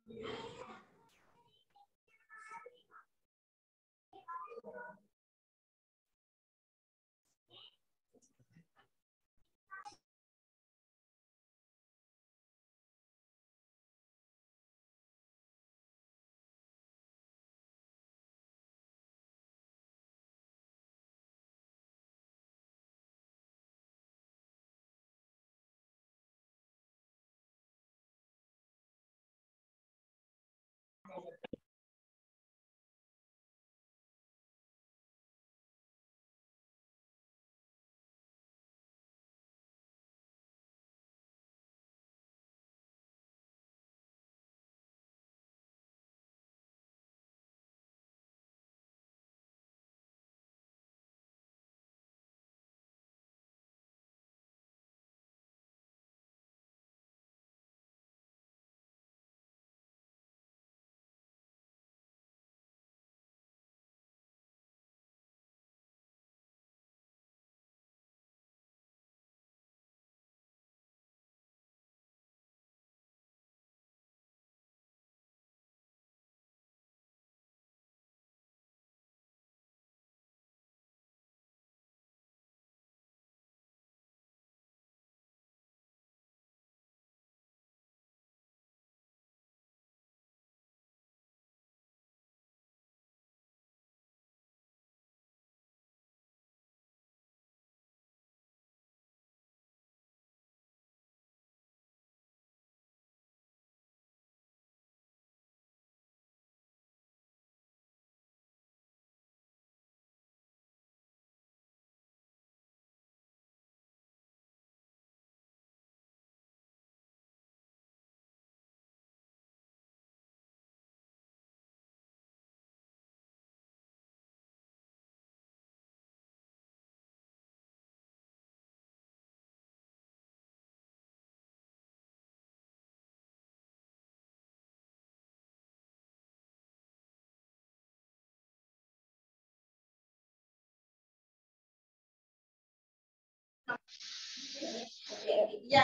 Ya,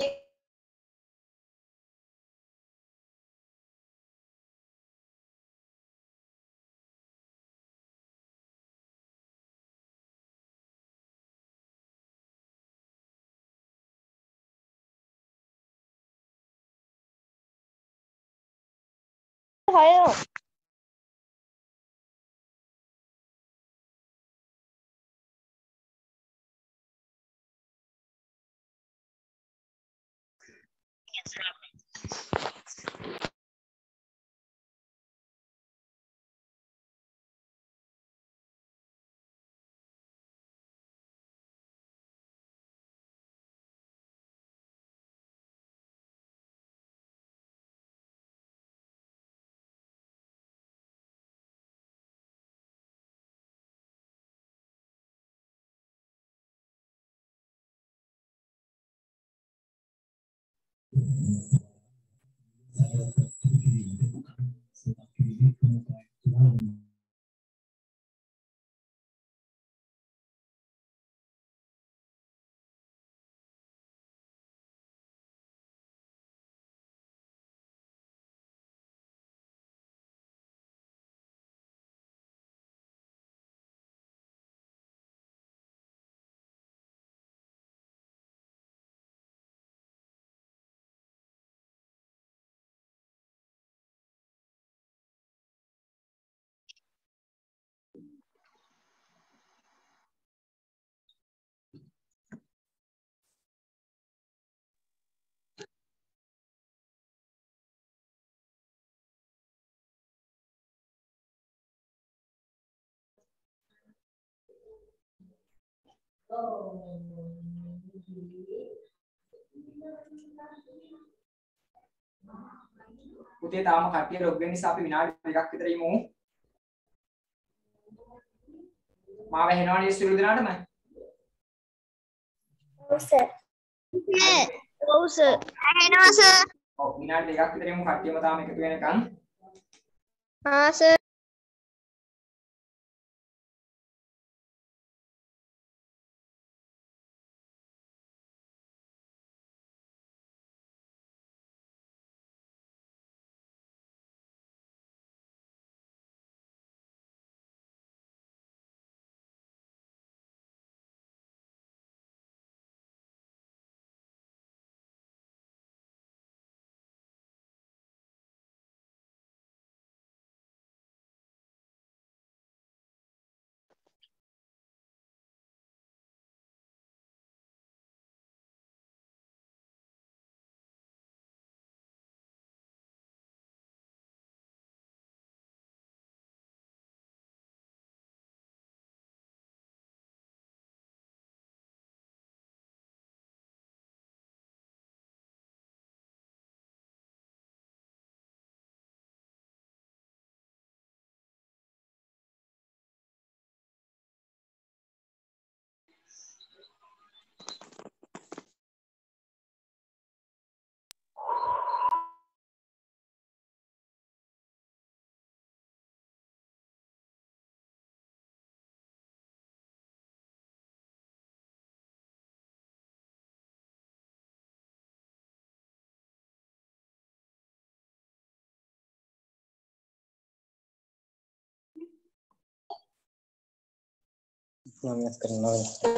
Ayo. පුතේ තාම කට්ටිය ලොග් වෙන නිසා අපි විනාඩි දෙකක් විතර ඉමු. මාව ඇහෙනවනේ සියලු දෙනාටම? ඔව් සර්. ඔව් සර්. ඇහෙනවා සර්. ඔව් විනාඩි දෙකක් විතර ඉමු කට්ටියම තාම එකතු වෙනකන්. ආ සර්. Namanya kenal.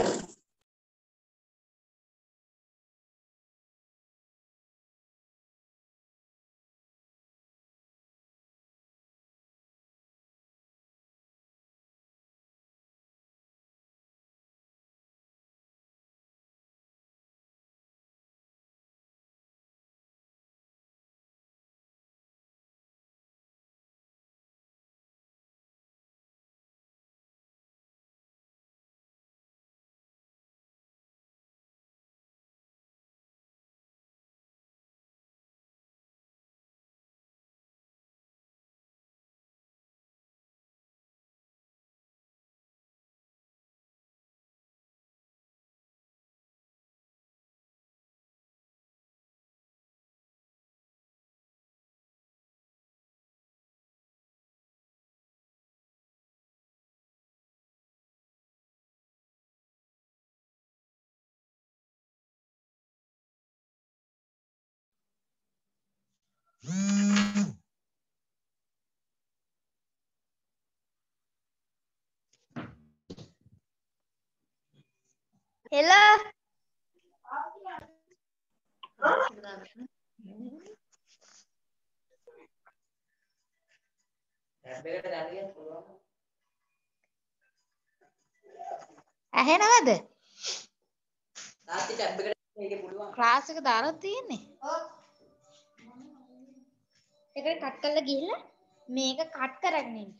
Hello. ඇහෙනවද? ක්ලාස් එක දාලා තියෙන්නේ. ඒකට කට් කරලා ගිහිල්ලා මේක කට් කරගෙන ඉන්න.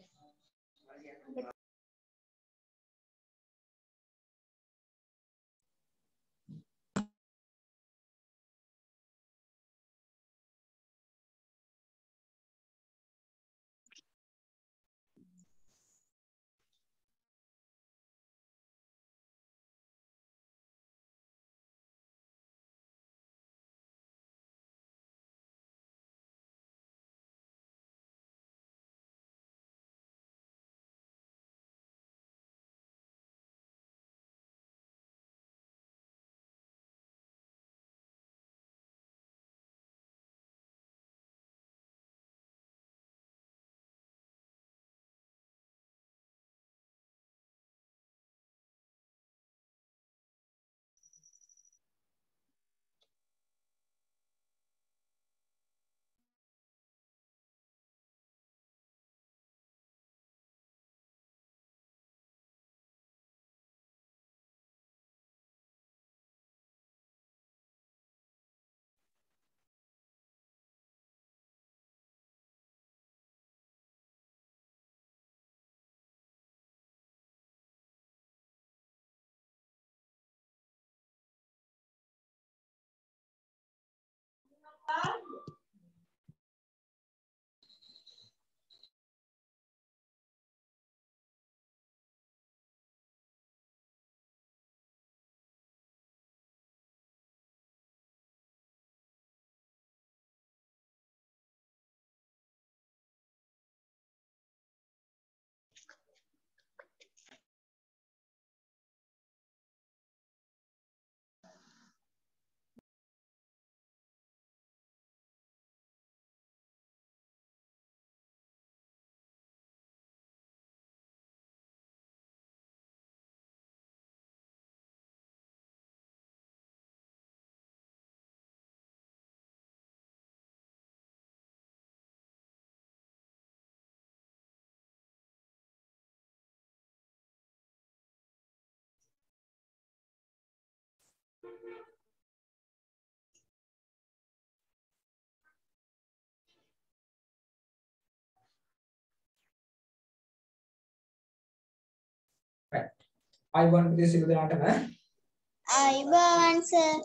Right. අයිබෝන් පුතේ සියලු දෙනාටම අයිබෝන් සර්.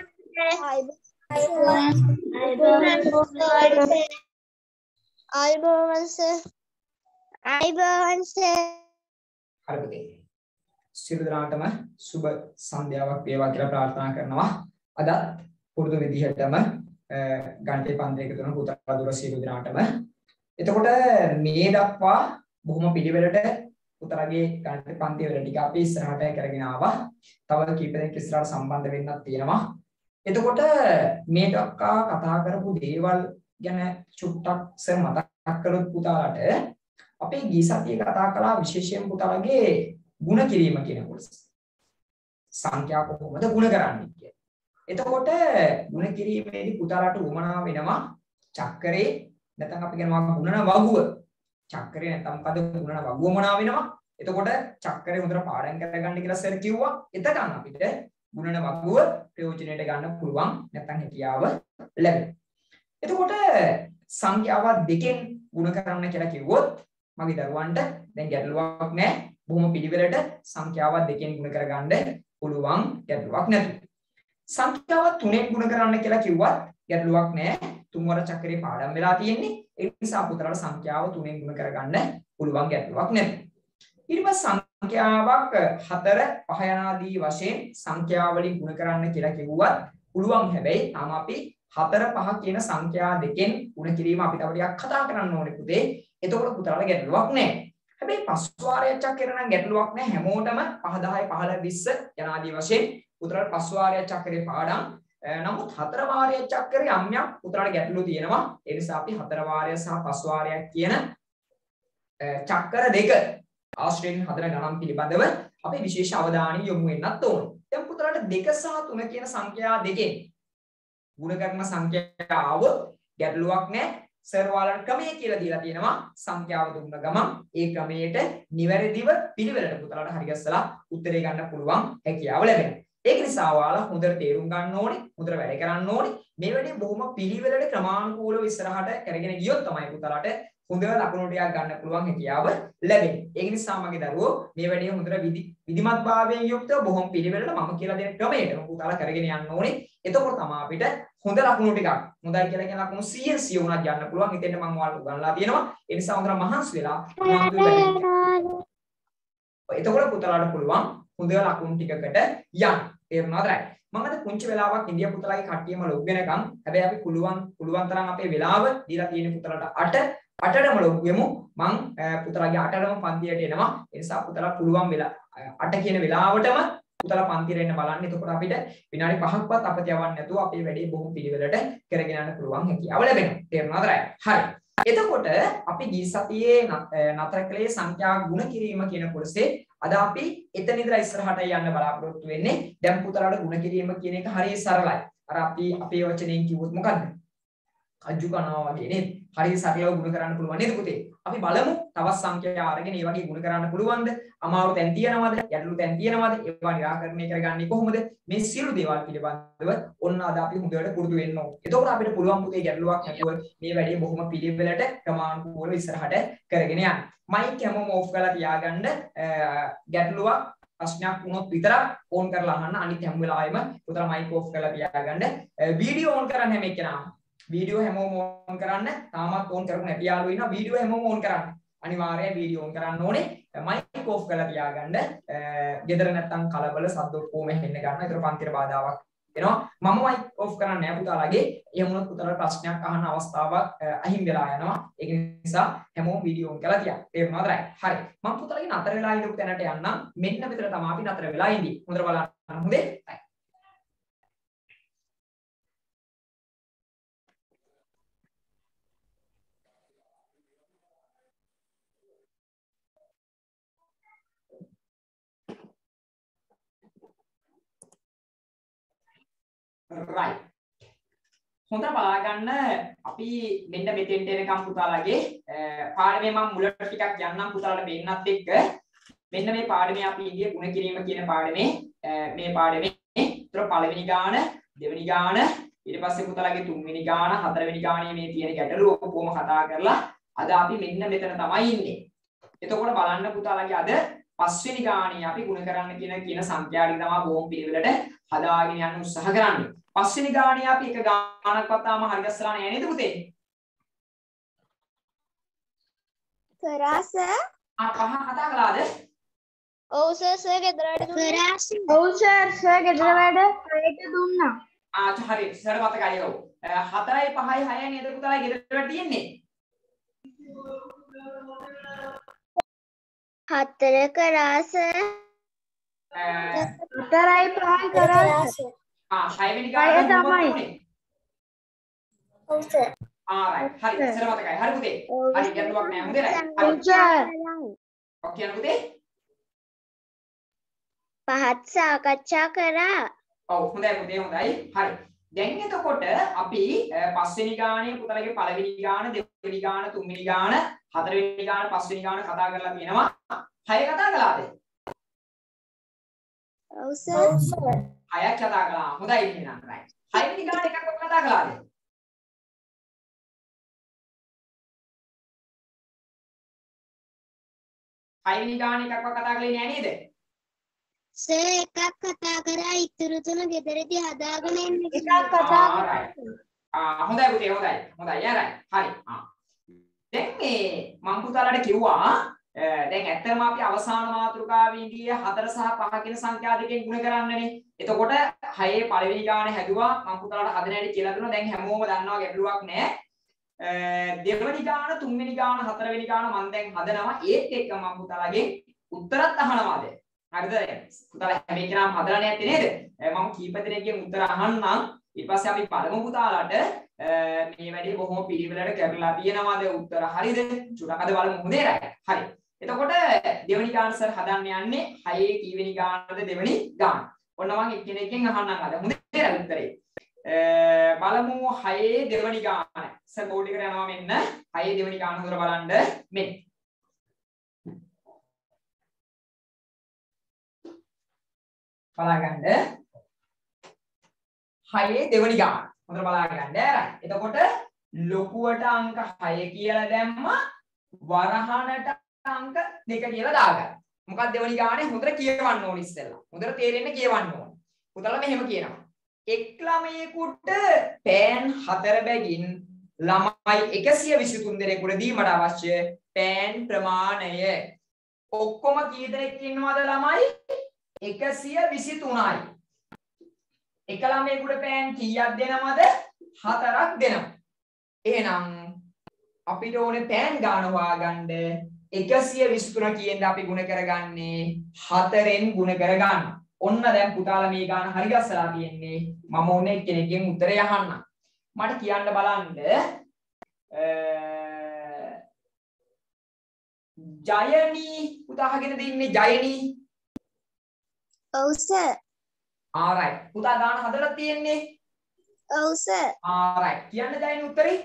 අයිබෝන් සර්. අයිබෝන් සර්. හරි පුතේ. සියලු දෙනාටම සුබ සන්ධ්‍යාවක් වේවා කියලා ප්‍රාර්ථනා කරනවා. අද පුරුදු විදිහටම ගණිතේ පන්ති එක තුන පුතා දුර සියලු දෙනාටම. එතකොට මේ දක්වා බොහොම පිළිවෙලට පුතාගේ ගණිත පන්ති වල ටික අපි ඉස්සරහට කරගෙන ආවා. තව කීප දෙනෙක් ඉස්සරහට සම්බන්ධ වෙන්නත් තියෙනවා. එතකොට මේ දක්වා කතා කරපු දේවල් ගැන චුට්ටක් මතක් කළොත් පුතාලට අපේ ගිය සතියේ කතා කළා විශේෂයෙන් පුතාලගේ ಗುಣ කිරීම කියන කොටස. සංඛ්‍යා කොහොමද ಗುಣ කරන්නේ කියන්නේ. එතකොට ಗುಣ කිරීමේදී පුතාලාට උවමනා වෙනවා චක්‍රේ නැත්නම් අපි කියනවා ගුණන වගුව. චක්‍රේ නැත්නම් මොකද ගුණන වගුව මොනවා වෙනවා? එතකොට චක්‍රේ හොඳට පාඩම් කරගන්න කියලා සර් කිව්වා. එතකන් අපිට ගුණන වගුව ප්‍රයෝජනෙට ගන්න පුළුවන් නැත්නම් හැකියාව ලැබෙනවා. එතකොට සංඛ්‍යාව දෙකෙන් ගුණ කරන්න කියලා කිව්වොත් මගේ දරුවන්ට දැන් ගැටලුවක් නැහැ. බොහොම පිළිවෙලට සංඛ්‍යාව දෙකෙන් ගුණ කරගන්න පුළුවන් ගැටලුවක් නැතු. සංඛ්‍යාව තුනෙන් ගුණ කරන්න කියලා කිව්වත් ගැටලුවක් නැහැ. තුන්වර චක්‍රේ පාඩම් වෙලා තියෙන්නේ. ඒ නිසා පුතලාට සංඛ්‍යාව තුනෙන් ගුණ කරගන්න පුළුවන් ගැටලුවක් නැතු. ඊට පස්සේ සංඛ්‍යාවක් 4 5 යනාදී වශයෙන් සංඛ්‍යා වලින් ගුණ කරන්න කියලා කිව්වත් පුළුවන්. හැබැයි තාම අපි 4 5 කියන සංඛ්‍යා දෙකෙන් ගුණ කිරීම අපි තව ටිකක් කතා කරන්න ඕනේ පුතේ. එතකොට පුතලාට ගැටලුවක් නැහැ. හැබැයි පස් වාරයක් චක්‍රේ නම් ගැටලුවක් නැහැ. හැමෝටම 5 10 15 20 යනාදී වශයෙන් පුතලාට පස් වාරයක් චක්‍රේ පාඩම්. නමුත් 4 වාරයක් චක්‍රේ යම්යක් පුතලාට ගැටලු තියෙනවා. ඒ නිසා අපි 4 වාරය සහ 5 වාරයක් කියන චක්‍ර දෙක ආශ්‍රයෙන් හදන ගණන් පිළිබඳව අපි විශේෂ අවධානය යොමු වෙන්නත් ඕනේ. දැන් පුතලාට 2 සහ 3 කියන සංඛ්‍යා දෙකෙන් ගුණ කරන සංඛ්‍යාව ගැටලුවක් නැහැ. සර් ඔයාලට ක්‍රමය කියලා දීලා තියෙනවා. සංඛ්‍යාව දුන්න ගමන් ඒ ක්‍රමයට නිවැරදිව පිළිවෙලට පුතලාට හරි ගැස්සලා උත්තරේ ගන්න පුළුවන් හැකියාව ලැබෙනවා. ඒක නිසා ඔයාලා හොඳට තේරුම් ගන්න ඕනේ, හොඳට වැඩ කරන්න ඕනේ. මේ වැඩේ බොහොම පිළිවෙලට ක්‍රමානුකූලව ඉස්සරහට කරගෙන ගියොත් තමයි පුතලාට හොඳ ලකුණු ටිකක් ගන්න පුළුවන් හැකියාව ලැබෙන්නේ. ඒ නිසා මගේ දරුවෝ මේ වැඩේ හොඳට විධිමත්භාවයෙන් යුක්තව බොහොම පිළිවෙලට මම කියලා දෙන ක්‍රමයට පුතාලා කරගෙන යන්න ඕනේ. එතකොට තමයි අපිට හොඳ ලකුණු ටිකක් හොඳයි කියලා කියන ලකුණු 100 උනත් යන්න පුළුවන්. ඉතින් මම ඔයාලට උගන්ලා තියෙනවා. ඒ නිසා හොඳට මහන්සි වෙලා එතකොට පුතාලාට පුළුවන් හොඳ ලකුණු ටිකකට යන්න. තේරුණාද? මම අද පුංචි වෙලාවක් ඉන්දියා පුතාලාගේ කට්ටියම ලොග් වෙනකම් හැබැයි අපි පුළුවන් තරම් අපේ වෙලාව දීලා තියෙන පුතාලාට 8ටම ලොග් වෙමු. මම පුතාලාගේ 8ටම පන්තියට එනවා. ඒ නිසා පුතාලා පුළුවන් වෙලා 8 කියන වෙලාවටම පුතාලා පන්තියට එන්න බලන්න. එතකොට අපිට විනාඩි 5ක්වත් අපත යවන්න නැතුව අපේ වැඩේ බොහොම පිළිවෙලට කරගෙන යන්න පුළුවන් හැකියාව ලැබෙනවා. තේරුණාද? හරි. එතකොට අපි ගිය සතියේ නතර කළේ සංඛ්‍යා ගුණ කිරීම කියන කොටසේ අද අපි එතන ඉඳලා ඉස්සරහට යන්න බලාපොරොත්තු වෙන්නේ. දැන් පුතාලාට ගුණ කිරීම කියන එක හරිය සරලයි. අර අපි අපේ වචනෙන් කිව්වොත් මොකද්ද? කජු කනවා වගේ නේද? හරිය සරලව ගුණ කරන්න පුළුවන් නේද පුතේ? අපි බලමු තවත් සංඛ්‍යා අරගෙන මේ වගේ ගුණ කරන්න පුළුවන්ද? අමාරු තැන් තියෙනවද? ගැටලු තැන් තියෙනවද? ඒවා निराකරණය කරගන්නේ කොහොමද? මේ සියලු දේවල් පිළිබඳව ඔන්න අද අපි හොඳට පුරුදු වෙන්න ඕනේ. එතකොට අපිට පුළුවන් පුතේ ගැටලුවක් නැතුව මේ වැඩේ බොහොම පිළිවෙලට ක්‍රමානුකූලව ඉස්සරහට කරගෙන යන්න. මයික් හැමෝම ඔෆ් කරලා තියාගන්න. ගැටලුවක් ප්‍රශ්නයක් වුණොත් විතරක් ඕන් කරලා අහන්න. අනිත් හැම වෙලාවෙම පුතලා මයික් ඔෆ් කරලා තියාගන්න. වීඩියෝ ඕන් කරන්න හැම එක්කෙනාම වීඩියෝ හැමෝම ඕන් කරන්න. තාමත් ඕන් කරපු නැති යාළුවෝ ඉන්නවා. වීඩියෝ හැමෝම ඕන් කරන්න. අනිවාර්යයෙන් වීඩියෝ ඕන් කරන්න ඕනේ. මයික් ඔෆ් කරලා තියාගන්න. ගෙදර නැත්තම් කලබල සද්ද ඔක්කොම හෙන්න ගන්න. ඒතර පන්තිර බාධාවක් එනවා. මම මයික් ඔෆ් කරන්නේ නැහැ පුතාලාගේ. එහෙම වුණොත් පුතාලාට ප්‍රශ්නයක් අහන්න අවස්ථාවක් අහිමි වෙලා යනවා. ඒක නිසා හැමෝම වීඩියෝ ඕන් කරලා තියන්න. තේරුණාද? හරි. මම පුතාලාගේ නතර වෙලා ඉඳපු තැනට යන්නම්. මෙන්න මෙතන තමයි අපි නතර වෙලා ඉන්නේ. හොඳට බලන්න. හොඳේ? right හොඳට බලාගන්න අපි මෙන්න මෙතෙන්ට එනකම් පුතාලාගේ පාඩමේ මම මුලට ටිකක් යන්නම් පුතාලාට වෙන්නත් එක්ක මෙන්න මේ පාඩමේ අපි ඉන්නේ ගුණ කිරීම කියන පාඩමේ මේ පාඩමේ උතර පළවෙනි ගාන දෙවෙනි ගාන ඊට පස්සේ පුතාලාගේ තුන්වෙනි ගාන හතරවෙනි ගානේ මේ තියෙන ගැටලු ඔක්කොම කතා කරලා අද අපි මෙන්න මෙතන තමයි ඉන්නේ. එතකොට බලන්න පුතාලාගේ අද පස්වෙනි ගානේ අපි ගුණ කරන්න කියන සංඛ්‍යා ටික තමයි බොහොම පිළිවෙලට හදාගෙන යන්න උත්සාහ කරන්නේ. පස්වෙනි ගානේ අපි එක ගානක්වත් තාම හරි ගැස්සලා නැහැ නේද පුතේ? කරා සර්. පහ කතා කළාද? ඔව් සර් ගෙදරට දුන්නා. ඔව් සර් ගෙදර වැඩ හරියට දුන්නා. හරි සර් මතකයි ඔව්. 4යි 5යි 6යි නේද පුතාලා ගෙදර වැඩ තියෙන්නේ? 4 කරා සර්. 4යි 5යි කරා සර්. 6වෙනි ගාන තමයි. ඔව් සර්. right හරි සර් මතකයි. හරි පුතේ. හරි ගැටලුවක් නෑ හොඳේ right. ඔව් සර්. ඔක්කේ පුතේ. පහත් සාකච්ඡා කරා. ඔව් හොඳයි පුතේ හොඳයි. හරි. දැන් එතකොට අපි පස්වෙනි ගානේ පුතලගේ පළවෙනි ගාන, දෙවෙනි ගාන, තුන්වෙනි ගාන, හතරවෙනි ගාන, පස්වෙනි ගාන කතා කරලා තියෙනවා. 6 කතා කළාද? ඔව් සර්. 6ක් කතා කළා. හොඳයි එහෙනම්. right. 6 වෙනි ගාන එකක් කතා කළාද? හයවෙනි ගාන එකක්වත් කතා කළේ නෑ නේද? සර් එකක් කතා කරා ඉතුරු තුන ගෙදරදී හදාගෙන එන්න එකක් කතා කරා. හොඳයි පුතේ හොඳයි. හොඳයි යරයි. හරි. දැන් මේ මම පුතාලට කිව්වා දැන් ඇත්තටම අපි අවසාන මාතෘකාවේදී 4 සහ 5 කියන සංඛ්‍යා දෙකෙන් ගුණ කරන්නනේ. එතකොට 6 පළවෙනි ගාන හැදුවා. මම පුතාලට හදන හැටි කියලා දුන්නා. දැන් හැමෝම දන්නවා ගැටලුවක් නෑ. දෙවෙනි ගාන, තුන්වෙනි ගාන, හතරවෙනි ගාන මම දැන් හදනවා. ඒත් එක්ක මම පුතාලගෙන් උත්තරත් අහනවාද? හරිද? පුතාලා හැම එකනම හදලා නැත්තේ නේද? මම කීප දෙනෙක්ගෙන් උත්තර අහන්නම්. ඊට පස්සේ අපි බලමු පුතාලාට මේ වැඩේ බොහොම පිළිවෙලට කරලා තියෙනවාද උත්තර හරිද? චුට්ටක් අද බලමු හොඳේ රයි. හරි. එතකොට දෙවෙනි ගාන සර් හදන්න යන්නේ 6 කීවෙනි ගානද දෙවෙනි ගාන. ඔන්න මම එක්කෙනෙක්ගෙන් අහන්නම් අද. හොඳේ රයි උත්තරේ. බලමු 6 දෙවෙනි ගාන. සර් බෝඩ් එකට යනවා මෙන්න. 6 දෙවෙනි ගාන හොඳට බලන්න මෙන්න. බලාගන්න 6 දෙවෙනි ගාන. හොඳට බලාගන්න. එතකොට ලොකුවට අංක 6 කියලා දැම්ම වරහනට අංක 2 කියලා දාගන්න. මොකක්ද දෙවෙනි ගානේ හොඳට කියවන්න ඕනේ ඉස්සෙල්ලා. හොඳට තේරෙන්න කියවන්න ඕනේ. පුතාලා මෙහෙම කියනවා. එක් ළමයෙකුට පෑන් 4 බැගින් ළමයි 123 දෙනෙකුට දීමට අවශ්‍ය පෑන් ප්‍රමාණය ඔක්කොම කී දෙනෙක් ඉන්නවද ළමයි 123යි. එක ළමයෙකුට පෑන් කීයක් දෙනවද? 4ක් දෙනවා. එහෙනම් අපිට ඕනේ පෑන් ගාන හොයාගන්න 123 කියෙන්ද අපි ගුණ කරගන්නේ 4ෙන් ගුණ කරගන්න. ඔන්න දැන් පුතාලා මේ ගාන හරි ගස්සලා තියෙන්නේ. මම ඕනේ කෙනෙක්ගෙන් උත්තරය අහන්න. මට කියන්න බලන්න ජයනී පුතා අහගෙන දෙන්නේ ජයනී. ඔව් සර්. alright. පුතා ගාන හදලා තියෙන්නේ. ඔව් සර්. alright. කියන්න ජයනී උත්තරේ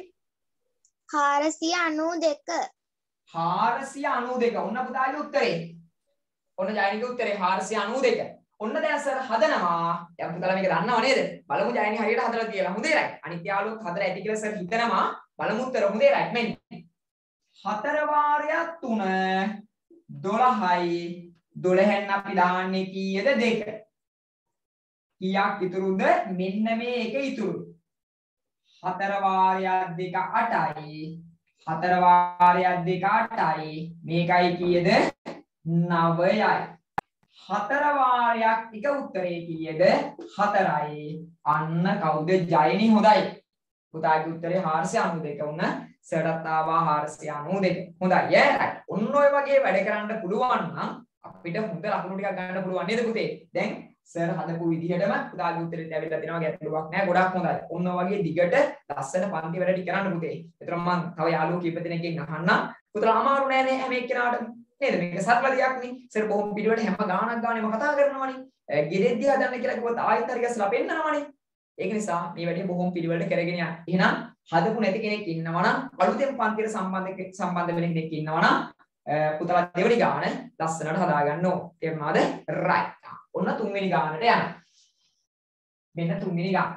492. 492. ඔන්න පුතාගේ උත්තරේ. ඔන්න ජයනීගේ උත්තරේ 492. ඔන්න දැන් සර් හදනවා. දැන් පුතාලා මේක දන්නව නේද? බලමු ජයනී හරියට හදලා කියලා. හොඳේ රයිට්. අනිත් යාළුවොත් හදලා ඇති කියලා සර් හිතනවා. බලමු උත්තර. හොඳේ රයිට්. මෙන්න 4 වාරයක් 3 12යි 12න් අපි දාන්නේ කීයද 2. කීයක් ඉතුරුද? මෙන්න මේ එක ඉතුරු. 4 වාරයක් 2 8යි. 4 වාරයක් 2 8යි. මේකයි කීයද? 9යි. 4 වාරයක් එක උත්තරේ කීයද? 4යි. අන්න කවුද ජයනී හොඳයි. පුතාගේ උත්තරේ 492 වුණ සරටත් ආවා 492. හොඳයි ඈ. ඔන්න ඔය වගේ වැඩ කරන්න පුළුවන් නම් අපිට හොඳ ලකුණු ටිකක් ගන්න පුළුවන් නේද පුතේ? දැන් සර් හදපු විදිහටම පුතාගේ උත්තරෙත් ඇවිල්ලා තිනවා ගැටලුවක් නැහැ. ගොඩක් හොඳයි. ඔන්න වගේ දිගට ලස්සන පන්ති වැඩ ටික කරන්න පුතේ. ඒතර මම තව යාළුවෝ කීප දෙනෙක්ගෙන් අහන්නම්. පුතලා අමාරු නෑ නේ හැම එක්කෙනාටම. නේද? මේක සරල දෙයක් නේ. සර් බොහොම පිළිවෙලට හැම ගානක් ගානේම කතා කරනවානේ. ගෙරෙද්දි හදන්න කියලා කිව්වොත් ආයෙත් හරි ගැසලා පෙන්නනවානේ. ඒක නිසා මේ වැඩේ බොහොම පිළිවෙලට කරගෙන යන්න. එහෙනම් හදපු නැති කෙනෙක් ඉන්නවා නම් අලුතෙන් පන්තියට සම්බන්ධ වෙන කෙනෙක් ඉන්නවා නම් පුතලා දෙවෙනි ගාන ලස්සනට හදා ගන්න ඕන. තේරුණාද? right. ඔන්න තුන්වෙනි ගානට යනවා. මෙන්න තුන්වෙනි ගාන.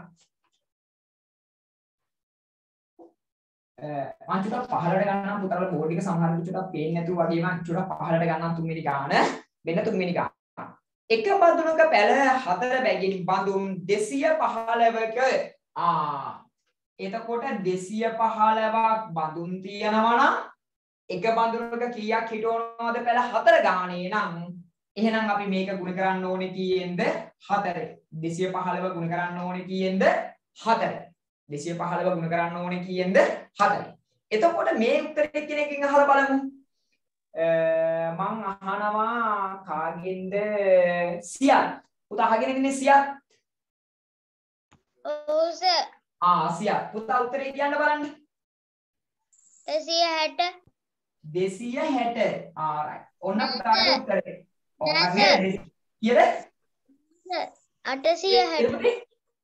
මම චුට්ටක් පහළට ගන්නම් පුතාලා බෝඩ් එක සමහරවිට චුට්ටක් පේන්නේ නැතුව වගේ මම චුට්ටක් පහළට ගන්නම් තුන්වෙනි ගාන. මෙන්න තුන්වෙනි ගාන. එක බඳුනක පැල 4 බැගින් බඳුන් 215ක එතකොට 215ක් බඳුන් තියනවා නම් එක බඳුනක කීයක් හිටවනවද පැල 4 ගානේ නම් එහෙනම් අපි මේක ගුණ කරන්න ඕනේ කීයෙන්ද 4. 215 ගුණ කරන්න ඕනේ කීයෙන්ද 4. 215 ගුණ කරන්න ඕනේ කීයෙන්ද 4. එතකොට මේ උත්තරේ කෙනකින් අහලා බලමු. මං අහනවා කාගෙන්ද සියත්. පුතා අහගෙන ඉන්නේ සියත්. ඔව් සර්. සියත්. පුතා උත්තරේ කියන්න බලන්න. 260. 260. alright. ඔන්න පුතාගේ උත්තරේ. නෑ සර්. කීයද? 860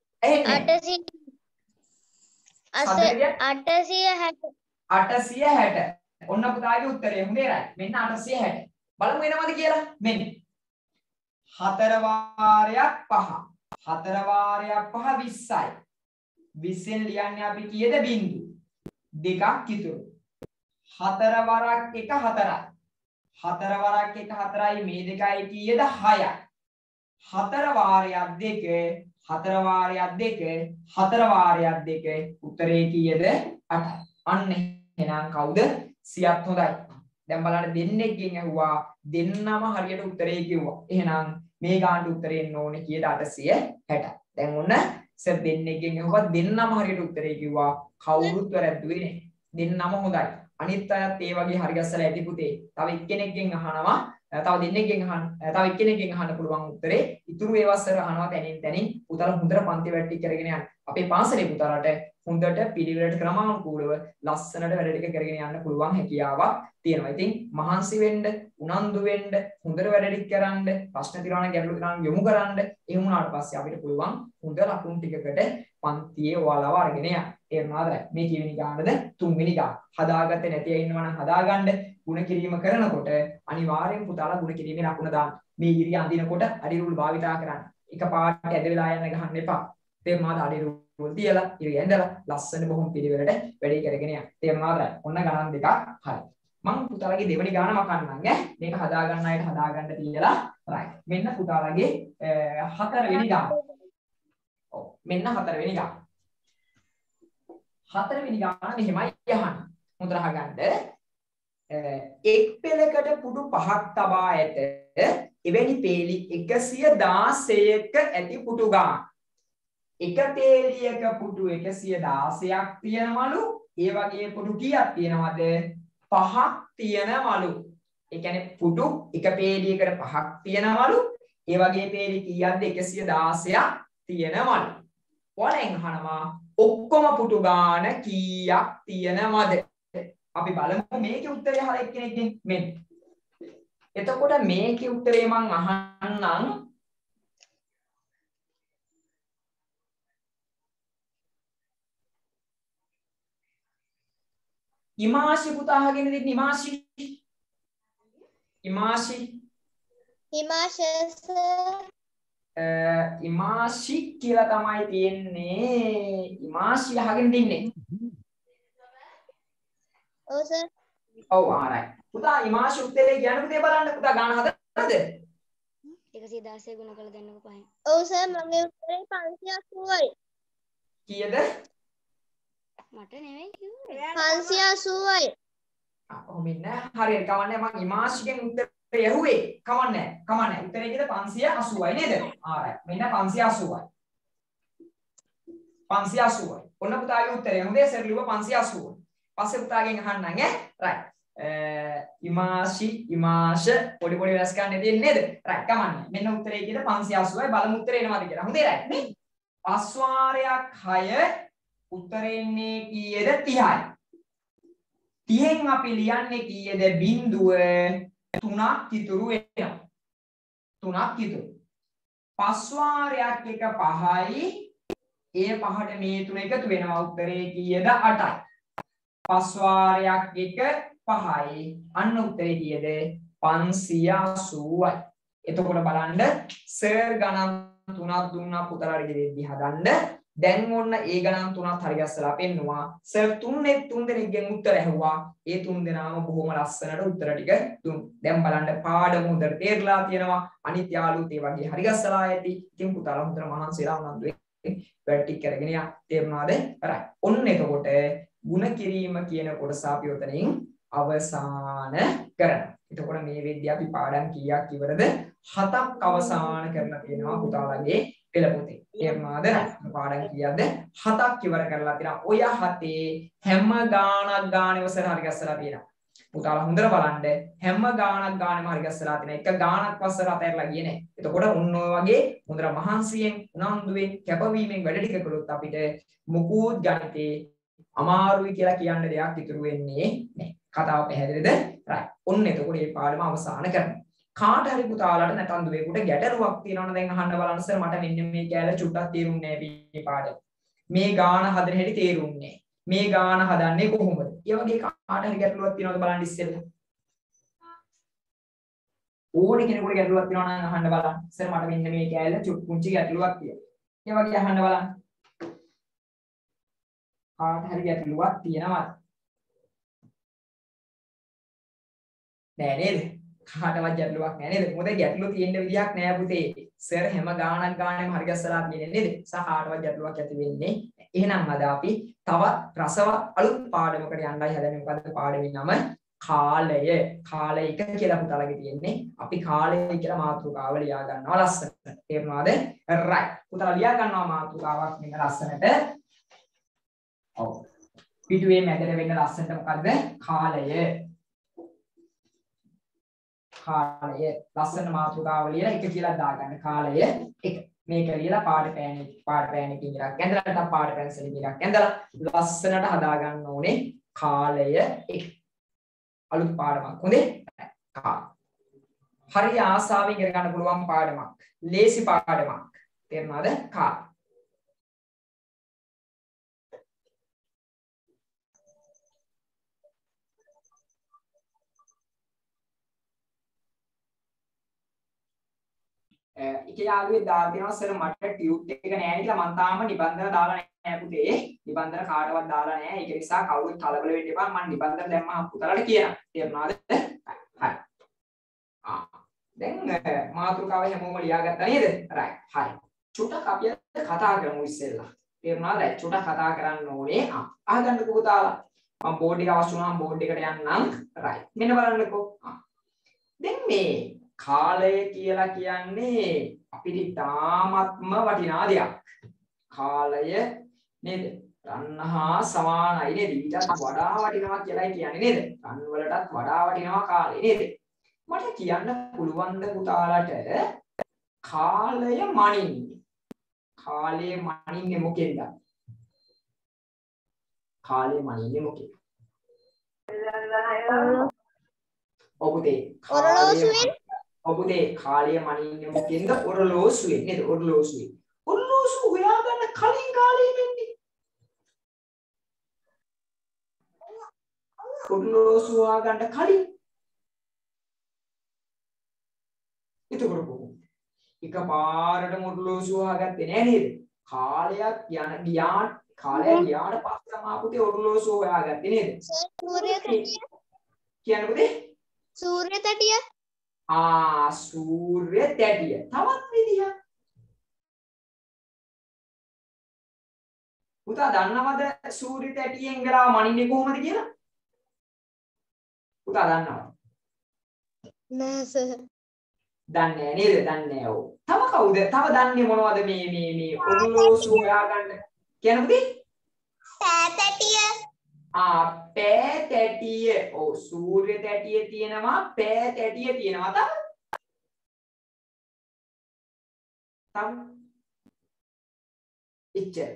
860 ඔන්න පුතාගේ උත්තරය හොඳේ රයි මෙන්න 860 බලමු එනවද කියලා මෙන්න 4 වාරයක් 5 4 වාරයක් 5 20යි 20න් ලියන්නේ අපි කීයද බිංදු දෙකක් ඉතුරු 4 වරක් 1 4යි 4 වරක් 1 4යි මේ දෙකයි කීයද 6යි 4 වාරයක් 2 4 වාරයක් 2 4 වාරයක් 2 උත්තරේ කීයද 8යි අන්න එහෙනම් කවුද සියත් හොඳයි දැන් බලන්න දෙන්නෙක්ගෙන් ඇහුවා දෙන්නම හරියට උත්තරේ කිව්වා එහෙනම් මේ ගානට උත්තරේ එන්න ඕනේ කීයද 860 දැන් ඔන්න සර් දෙන්නෙක්ගෙන් ඇහුවා දෙන්නම හරියට උත්තරේ කිව්වා කවුරුත් වැරද්දුවේ නැහැ දෙන්නම හොඳයි අනිත් අයත් ඒ වගේ හරි ගස්සලා ඇති පුතේ තව එක්කෙනෙක්ගෙන් අහනවා තව දෙන්නෙක්ගෙන් අහන්න පුළුවන් උත්තරේ ඉතුරු ඒවා සර් අහනවා තැනින් පුතාලා හොඳට පන්ති වැටි කරගෙන යන්න අපේ පාසලේ පුතාලාට හොඳට පිළිවෙලට ක්‍රමානුකූලව ලස්සනට වැඩ ටික කරගෙන යන්න පුළුවන් හැකියාවක් තියෙනවා. ඉතින් මහන්සි වෙන්න, උනන්දු වෙන්න, හොඳට වැඩ ටික කරන්න, ප්‍රශ්න තිරවන ගැටලු තිරවන යොමු කරන්න. එහෙම වුණාට පස්සේ අපිට පුළුවන් හොඳ ලකුණු ටිකකට පන්තියේ ඔයාලව අරගෙන යන්න. තේරුණාද? මේ කිවෙනි ගානද තුන්වෙනි ගාන. හදාගත්තේ නැති අය ඉන්නවා නම් හදාගන්න. ගුණ කිරීම කරනකොට අනිවාර්යෙන් පුතාලා ගුණ කිරීමේ ලකුණ දාන්න. මේ ඉරිය අඳිනකොට අඩිරුල් භාවිතා කරන්න. එකපාරට ඇද වෙලා යන්න ගහන්න එපා. තේරුණාද? අඩිරුල් තියලා ඉරිය ඇඳලා ලස්සන බොහොම පිළිවෙලට වැඩේ කරගෙන යන්න. තේරුණාද? ඔන්න ගණන් දෙකක් හරි. මම පුතාලගේ දෙවෙනි ගාන මකන්නම් ඈ. මේක හදා ගන්න අයට හදා ගන්න තියලා right. මෙන්න පුතාලගේ හතරවෙනි ගාන. ඔව් මෙන්න හතරවෙනි ගාන. හතරවෙනි ගාන මෙහෙමයි යහන්න. හොඳට අහගන්න. එක් පෙළකට පුඩු 5ක් තබා ඇත. එවැනි පේලි 116ක ඇති පුටු ගාන. එක පේලියක පුටු 116ක් තියෙනවලු. ඒ වගේ පුටු කීයක් තියෙනවද? 5ක් තියෙනවලු. ඒ කියන්නේ පුටු එක පේලියකට 5ක් තියෙනවලු. ඒ වගේ පේලි කීයක්ද 116ක් තියෙනවලු. ඔයාලෙන් අහනවා ඔක්කොම පුටු ගාන කීයක් තියෙනවද? අපි බලමු මේකේ උත්තරය අහලා එක්කෙනෙක්ගෙන් මෙන්න. එතකොට මේකේ උත්තරේ මම අහන්නම් ඉමාශි පුතා අහගෙන ඉන්න ඉමාශි ඉමාශි කියලා තමයි තියෙන්නේ ඉමාශි අහගෙන ඉන්නේ ඔව් සර් ඔව් ආරයි පුතා ඉමාශි උත්තරේ කියන්න පුතේ බලන්න පුතා ගාන හදන්නද 116 ගුණ කරලා දෙන්නකො පහෙන්. ඔව් සර් මගේ උත්තරේ 580යි කීයද මට නෙවෙයි කිව්වේ. 580යි ඔහොම ඉන්න හරියට කවන්නේ මම ඉමාශිගෙන් උත්තරේ ඇහුවේ කවන්නේ උත්තරේ කීයද 580යි නේද ආරයි මෙන්න 580යි 580යි ඔන්න පුතාගේ උත්තරේ හොඳේ සර් ලිව්ව 580 පස්සේ පුතාගෙන් අහන්නම් ඈ රයිට් ඉමාශ පොඩි වෙනස් ගන්න තියෙන්නේ නේද රයිට් කමන්නේ මෙන්න උත්තරේ කීයද 580යි බලමු උත්තරේ එනවද කියලා හොඳේ රයිට් නේ 5 වාරයක් 6 උත්තරේ එන්නේ කීයද 30යි 30න් අපි ලියන්නේ කීයද බිංදුව 3ක් ඉතුරු වෙනවා 3ක් ඉතුරු 5 වාරයක් 1 5යි ඒ 5ට මේ 3 එකතු වෙනවා උත්තරේ කීයද 8යි 5 වාරයක් 1 5යි අන්න උත්තරේ කීයද 580යි එතකොට බලන්න සර් ගණන් 3ක් දුන්නා පුතාලාට දෙද්දි හදන්න දැන් ඔන්න ඒ ගණන් 3ක් හරි ගැස්සලා පෙන්නුවා සර් තුන් දෙනෙක්ගෙන් උත්තර ඇහුවා ඒ තුන් දෙනාම බොහොම ලස්සනට උත්තර ටික දුන්නා දැන් බලන්න පාඩම හොඳට තේරලා තියෙනවා අනිත් යාළුවෝත් ඒ වගේ හරි ගැස්සලා ඇති ඉතින් පුතාලා හොඳට මහන්සිලා උනන්දුවෙන් වැඩ ටික කරගෙන යන්න තේරුණාද හරි ඔන්න එතකොට ಗುಣ කිරීම කියන කොටස අපි උතනින් අවසන් කරනවා එතකොට මේ වෙද්දී අපි පාඩම් කීයක් ඉවරද 7ක් අවසන් කරලා තියෙනවා පුතාලගේ පෙළ පොතේ. තේරුණාද? පාඩම් කීයක්ද? 7ක් ඉවර කරලා තියෙනවා. ඔය 7 හැම ගානක් ගානෙම සර හරි ගැස්සලා තියෙනවා. පුතාලා හොඳට බලන්න හැම ගානක් ගානෙම හරි ගැස්සලා තියෙනවා. එක ගානක් පස්සට අතහැරලා ගියේ නැහැ. එතකොට උන් ඔය වගේ හොඳට මහන්සියෙන්, උනන්දුවෙන්, කැපවීමෙන් වැඩ ටික කළොත් අපිට මොකුත් ගණිතේ අමාරුයි කියලා කියන්න දෙයක් ඉතුරු වෙන්නේ නැහැ. කතාව පැහැදිලිද? right. ඔන්න එතකොට මේ පාඩම අවසන් කරනවා. කාට හරි පුතාලාට නැත්නම් දුවේකට ගැටලුවක් තියෙනවනේ දැන් අහන්න බලන්න සර් මට මෙන්න මේ කැලේ චුට්ටක් තේරුන්නේ නැහැ මේ පාඩම. මේ ගාන හදන හැටි තේරුන්නේ නැහැ. මේ ගාන හදන්නේ කොහොමද? ඒ වගේ කාට හරි ගැටලුවක් තියෙනවද බලන්න ඉස්සෙල්ලා. ඕනේ කෙනෙකුට ගැටලුවක් තියෙනවා නම් අහන්න බලන්න. සර් මට මෙන්න මේ කැලේ පුංචි ගැටලුවක් තියෙනවා. ඒ වගේ අහන්න බලන්න. කාට හරි ගැටලුවක් තියෙනවද? නෑ නේද? කාටවත් ගැටලුවක් නෑ නේද? මොකද ගැටලුව තියෙන්න විදියක් නෑ පුතේ. සර් හැම ගානක් ගානෙම හරි ගැස්සලා තියෙන්නේ නේද? කාටවත් ගැටලුවක් ඇති වෙන්නේ. එහෙනම් අද අපි තවත් රසවත් අලුත් පාඩමකට යන්නයි හදන්නේ. මොකද්ද පාඩමේ නම? කාලය. කාලය එක කියලා පුතාලගේ තියෙන්නේ. අපි කාලය කියලා මාතෘකාව ලියා ගන්නවා ලස්සනට. තේරුණාද? right. පුතාලා ලියා ගන්නවා මාතෘකාවක් මෙන්න ලස්සනට. ඔව්. පිටුවේ මැදට වෙන්න ලස්සනට මොකද්ද? කාලය. කාලය ලස්සන මාතෘකාව ලියලා එක කියලා දාගන්න. කාලය එක. මේක ලියලා පාඩ පෑනකින් ඉරක් ඇඳලා නැත්නම් පාඩ පැන්සලකින් ඉරක් ඇඳලා ලස්සනට හදා ගන්න ඕනේ. කාලය එක. අලුත් පාඩමක්. හොඳේ? හරි ආසාවෙන් ඉගෙන ගන්න පුළුවන් පාඩමක්. ලේසි පාඩමක්. තේරුණාද? එක යාළුවෙක් දාලා තියෙනවා සර් මට ටියුට් එක නෑ කියලා මම තාම නිබන්ධන දාලා නෑ පුතේ. නිබන්ධන කාටවත් දාලා නෑ. ඒක නිසා කවුරුත් කලබල වෙන්න එපා. මම නිබන්ධන දැම්මම පුතාලට කියනවා. තේරුණාද? හරි. දැන් මාතෘකාව හැමෝම ලියාගත්තා නේද? right. හරි. චුට්ටක් අපි කතා කරමු ඉස්සෙල්ලා. තේරුණාද? චුට්ටක් කතා කරන්න ඕනේ. අහගන්නකෝ පුතාලා. මම බෝඩ් එක අවශ්‍ය වුණාම බෝඩ් එකට යන්නම්. right. මෙන්න බලන්නකෝ. දැන් මේ කාලය කියලා කියන්නේ අපිට තාමත්ම වටිනා දෙයක්. කාලය නේද? රන් හා සමානයි නේද? ඊටත් වඩා වටිනවා කියලායි කියන්නේ නේද? රන් වලටත් වඩා වටිනවා කාලය නේද? මට කියන්න පුළුවන් ද පුතාලට කාලය මනින්නේ. කාලය මනින්නේ මොකෙන්ද? කාලය මනින්නේ මොකෙන්ද? ඔබේ ඔරලෝසුවෙන් ඔබේ කාලය මනින්නේ මොකෙන්ද? ඔරලෝසුවෙන් නේද? ඔරලෝසුවෙන්. ඔරලෝසුව හොයාගන්න කලින් කාලය වෙන්නේ. ඔරලෝසුව හොයාගන්න කලින්. එතකොට කොහොමද? එකපාරටම ඔරලෝසුව හොයාගත්තේ නෑ නේද? කාලයක් කාලය ගියාට පස්සේ තමයි පුතේ ඔරලෝසුව හොයාගත්තේ නේද? සූර්ය තටිය කියන්නේ පුතේ? සූර්ය තටිය සූර්ය තැටිය. තවත් විදියක්. පුතා දන්නවද සූර්ය තැටියෙන් ගලා මනින්නේ කොහොමද කියලා? පුතා දන්නවද? නෑ සර්. දන්නේ නේද? දන්නේ ඔව්. තව කවුද? තව දන්නේ මොනවද මේ ඔරලෝසුව හොයාගන්න? කියන්නේ පුතේ? පෑ තටිය පෑ තැටිය. ඔව් සූර්ය තැටිය තියෙනවා, පෑ තැටිය තියෙනවා. තව එච්චර.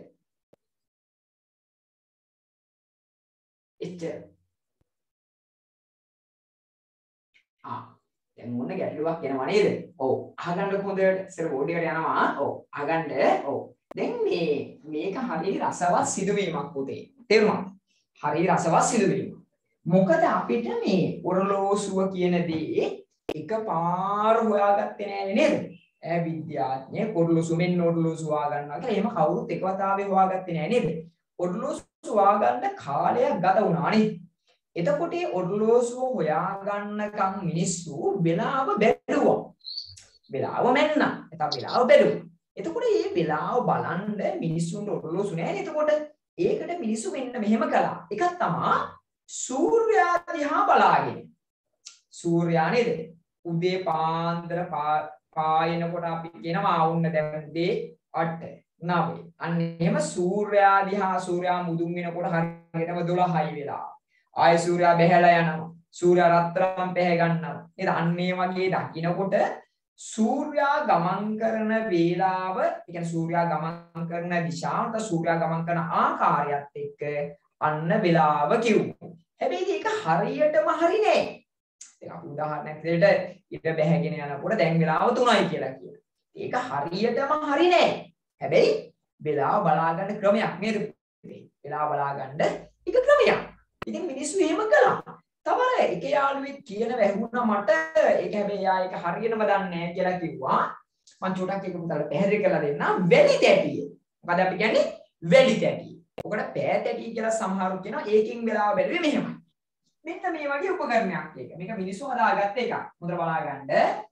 දැන් මොන ගැටලුවක් එනවා නේද? ඔව් අහගන්න හොඳට සර් බෝඩ් එකට යනවා. ඔව් අහගන්න. ඔව් දැන් මේක හරිය රසවත් සිදුවීමක් පුතේ. තේරුණාද? හරිය රසවත් සිදුවීමක්. මොකද අපිට මේ ඔරලෝසුව කියන දේ එකපාර හොයාගත්තේ නෑනේ නේද? විද්‍යාඥයෙක් ඔරලෝසුව මෙන්න ඔරලෝසුව හොයාගන්නවා කියලා එහෙම කවුරුත් එකවතාවේ හොයාගත්තේ නෑ නේද? ඔරලෝසුව හොයාගන්න කාලයක් ගත වුණා නේ. එතකොට මේ ඔරලෝසුව හොයාගන්නකම් මිනිස්සු වෙලාව බැලුවා. වෙලාව මෙන්න. නැත්නම් වෙලාව බැලුවා. එතකොට මේ වෙලාව බලන්න මිනිස්සුන්ට ඔරලෝසු නෑනේ. එතකොට ඒකට මිනිස්සු මෙන්න මෙහෙම කළා. එකක් තමයි සූර්යයා දිහා බලාගෙන. සූර්යයා නේද? උදේ පාන්දර පායනකොට අපි කියනවා ආවුන්න දැන් උදේ 8 9. අන්න එහෙම සූර්යයා දිහා සූර්යයා මුදුන් වෙනකොට හරියටම 12යි වෙලා. ආය සූර්යයා බැහැලා යනවා. සූර්යයා රත්තරන් පැහැ ගන්නවා. නේද? අන්න ඒ වගේ දකින්නකොට සූර්යයා ගමන් කරන වේලාව, ඒ කියන්නේ සූර්යයා ගමන් කරන දිශාවට සූර්යයා ගමන් කරන ආකාරයත් එක්ක අන්න වේලාව කිව්වා. හැබැයි ඒක හරියටම හරි නෑ. අපි උදාහරණයක් විදිහට ඉර බැහැගෙන යනකොට දැන් වෙලාව 3යි කියලා කියනවා. ඒක හරියටම හරි නෑ. හැබැයි වෙලාව බලා ගන්න ක්‍රමයක් නේද? වෙලාව බලා ගන්න එක ක්‍රමයක්. ඉතින් මිනිස්සු එහෙම කළා. තව එක යාළුවෙක් කියන වැහුණා මට ඒක හැබැයි යා ඒක හරියටම දන්නේ නැහැ කියලා කිව්වා. මම චුට්ටක් ඒක පුතාට පැහැදිලි කරලා දෙන්නම්. වැඩි තැටිය. මොකද අපි කියන්නේ වැඩි තැටිය. ඔකට පෑ තැටිය කියලා සමහරු කියනවා. ඒකෙන් වෙලාව බැලුවේ මෙහෙමයි. මෙන්න මේ වගේ උපකරණයක් එක. මේක මිනිස්සු හදාගත්ත එකක්. හොඳට බලා ගන්න.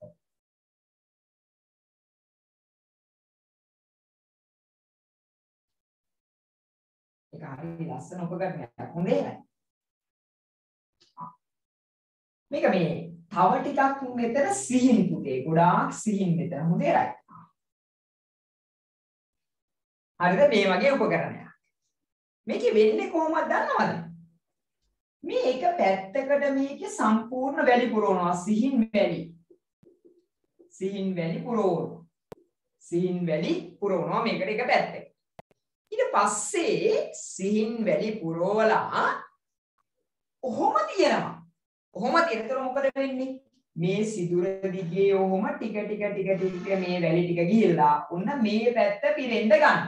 ඒක හරිය ලස්සන උපකරණයක්. හොඳේ නේද? මේක මේ තව ටිකක් මෙතන සිහින් පුතේ. ගොඩාක් සිහින් මෙතන. හොඳේ right. හරිද මේ වගේ උපකරණයක්. මේකේ වෙන්නේ කොහොමද දන්නවද? මේ එක පැත්තකට මේකේ සම්පූර්ණ වැලි පුරවනවා සිහින් වැලි. සිහින් වැලි පුරවනවා. සිහින් වැලි පුරවනවා මේකට එක පැත්තකට. ඊට පස්සේ සිහින් වැලි පුරවලා ඔහොම තියනවා. ඔහොම තියෙනතර මොකද වෙන්නේ? මේ සිදුර දිගේ ඔහොම ටික මේ වැලි ටික ගිහිල්ලා ඔන්න මේ පැත්ත පිරෙන්න ගන්න.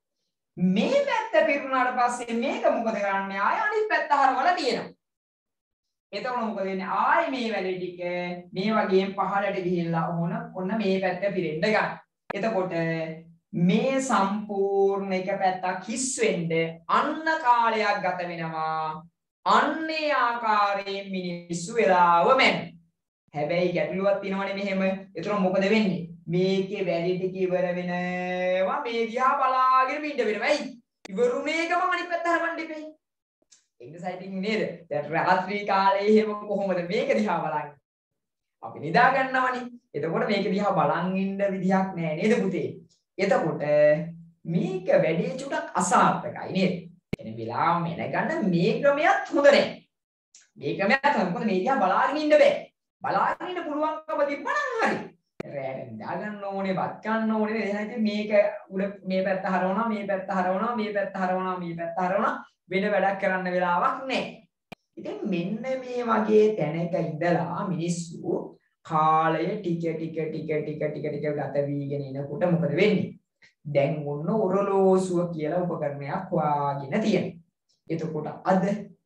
මේ පැත්ත පිරුණාට පස්සේ මේක මොකද කරන්නේ? ආය අනිත් පැත්ත හරවලා තියෙනවා. එතකොට මොකද වෙන්නේ? ආය මේ වැලි ටික මේ වගේම පහළට ගිහිල්ලා ඔන්න මේ පැත්ත පිරෙන්න ගන්න. එතකොට මේ සම්පූර්ණ එක පැත්තක් හිස් වෙන්න අන්න කාලයක් ගත වෙනවා. අන්නේ ආකාරයෙන් මිනිස්සු වෙලාව මැන. හැබැයි ගැටලුවක් තියෙනවනේ මෙහෙම. එතකොට මොකද වෙන්නේ? මේකේ වැලි ටික ඉවර වෙනවා. මේ දිහා බලාගෙන ඉන්න වෙනවා. ඇයි? ඉවරුනේ ගමන් අනිත් පැත්ත හරවන්න ඉපේ. එක්සයිටිං නේද? දැන් රාත්‍රී කාලේ එහෙම කොහොමද මේක දිහා බලන්නේ? අපි නිදා ගන්නවනේ. එතකොට මේක දිහා බලන් ඉන්න විදියක් නෑ නේද පුතේ? එතකොට මේක වැඩි චුටක් අසාර්ථකයි නේද? එනේ වෙලාව මෙන ගන්න මේ ක්‍රමයක් හොඳ නෑ. මේ ක්‍රමයක් මොකද මේ දිහා බලාගෙන ඉන්න බෑ. බලාගෙන ඉන්න පුළුවන්කම තිබ්බනම් හරි. රැට නිදා ගන්න ඕනේ, වත් ගන්න ඕනේ. එහෙනම් මේක උඩ මේ පැත්ත හරවනවා, මේ පැත්ත හරවනවා, මේ පැත්ත හරවනවා, මේ පැත්ත හරවනවා වෙන වැඩක් කරන්න වෙලාවක් නෑ. ඉතින් මෙන්න මේ වගේ තැනක ඉඳලා මිනිස්සු කාලය ටික ගත වීගෙන එනකොට මොකද වෙන්නේ? දැන් ඔන්න ඔරලෝසුව කියලා උපකරණයක් හොයාගෙන තියෙනවා. එතකොට අද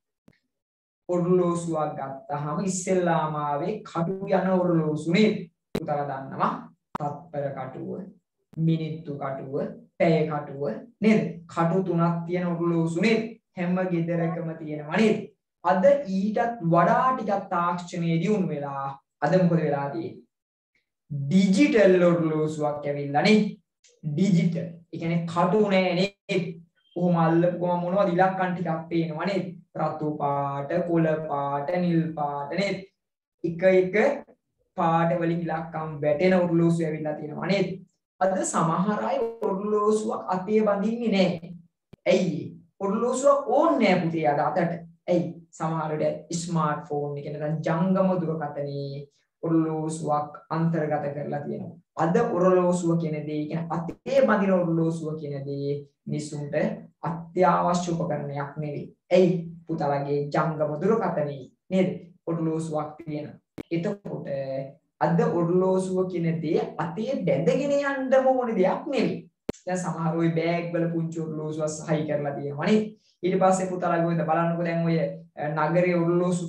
ඔරලෝසුවක් ගත්තාම ඉස්සෙල්ලාම ආවේ කටු යන ඔරලෝසු නේද? උතලා දන්නවා තත්පර කටුව, මිනිත්තු කටුව, පැය කටුව නේද? කටු තුනක් තියෙන ඔරලෝසු නේද? හැම ගෙදරකම තියෙනවා නේද? අද ඊටත් වඩා ටිකක් තාක්ෂණයේ දියුණු වෙලා අද මොකද වෙලා තියෙන්නේ? ඩිජිටල් ඔරලෝසුවක් ඇවිල්ලා නේ. ඩිජිටල්. ඒ කියන්නේ කටු නෑ නේද? කොහොම අල්ලපුවම මොනවද ඉලක්කම් ටිකක් පේනවා නේද? රතු පාට, කොළ පාට, නිල් පාට නේද? එක පාට වලින් ඉලක්කම් වැටෙන ඔරලෝසු ඇවිල්ලා තියෙනවා නේද? අද සමහර අය ඔරලෝසුවක් අතේ බඳින්නේ නෑ. ඇයි? ඔරලෝසුවක් ඕනේ නෑ පුතේ අද අතට. ඇයි? සමහරවිට ස්මාර්ට්ෆෝන් එකේ නැත්නම් ජංගම දුරකථනයේ ඔරලෝසුවක් අන්තර්ගත කරලා තියෙනවා. අද ඔරලෝසුව කියන දේ කියන්නේ අතේ බඳින ඔරලෝසුව කියන දේ මිනිසුන්ට අත්‍යවශ්‍ය උපකරණයක් නෙවෙයි. ඇයි? පුතාලගේ ජංගම දුරකථනයේ නේද? ඔරලෝසුවක් තියෙනවා. එතකොට අද ඔරලෝසුව කියන දේ අතේ බැඳගෙන යන්න ඕන දෙයක් නෙවෙයි. දැන් සමහර ওই බෑග් වල පුංචි ඔරලෝසුවක් සහයි කරලා තියෙනවා නේ. ඊට පස්සේ පුතාලගේ ඔය බලන්නකෝ දැන් ඔය නගරයේ ඔරලෝසු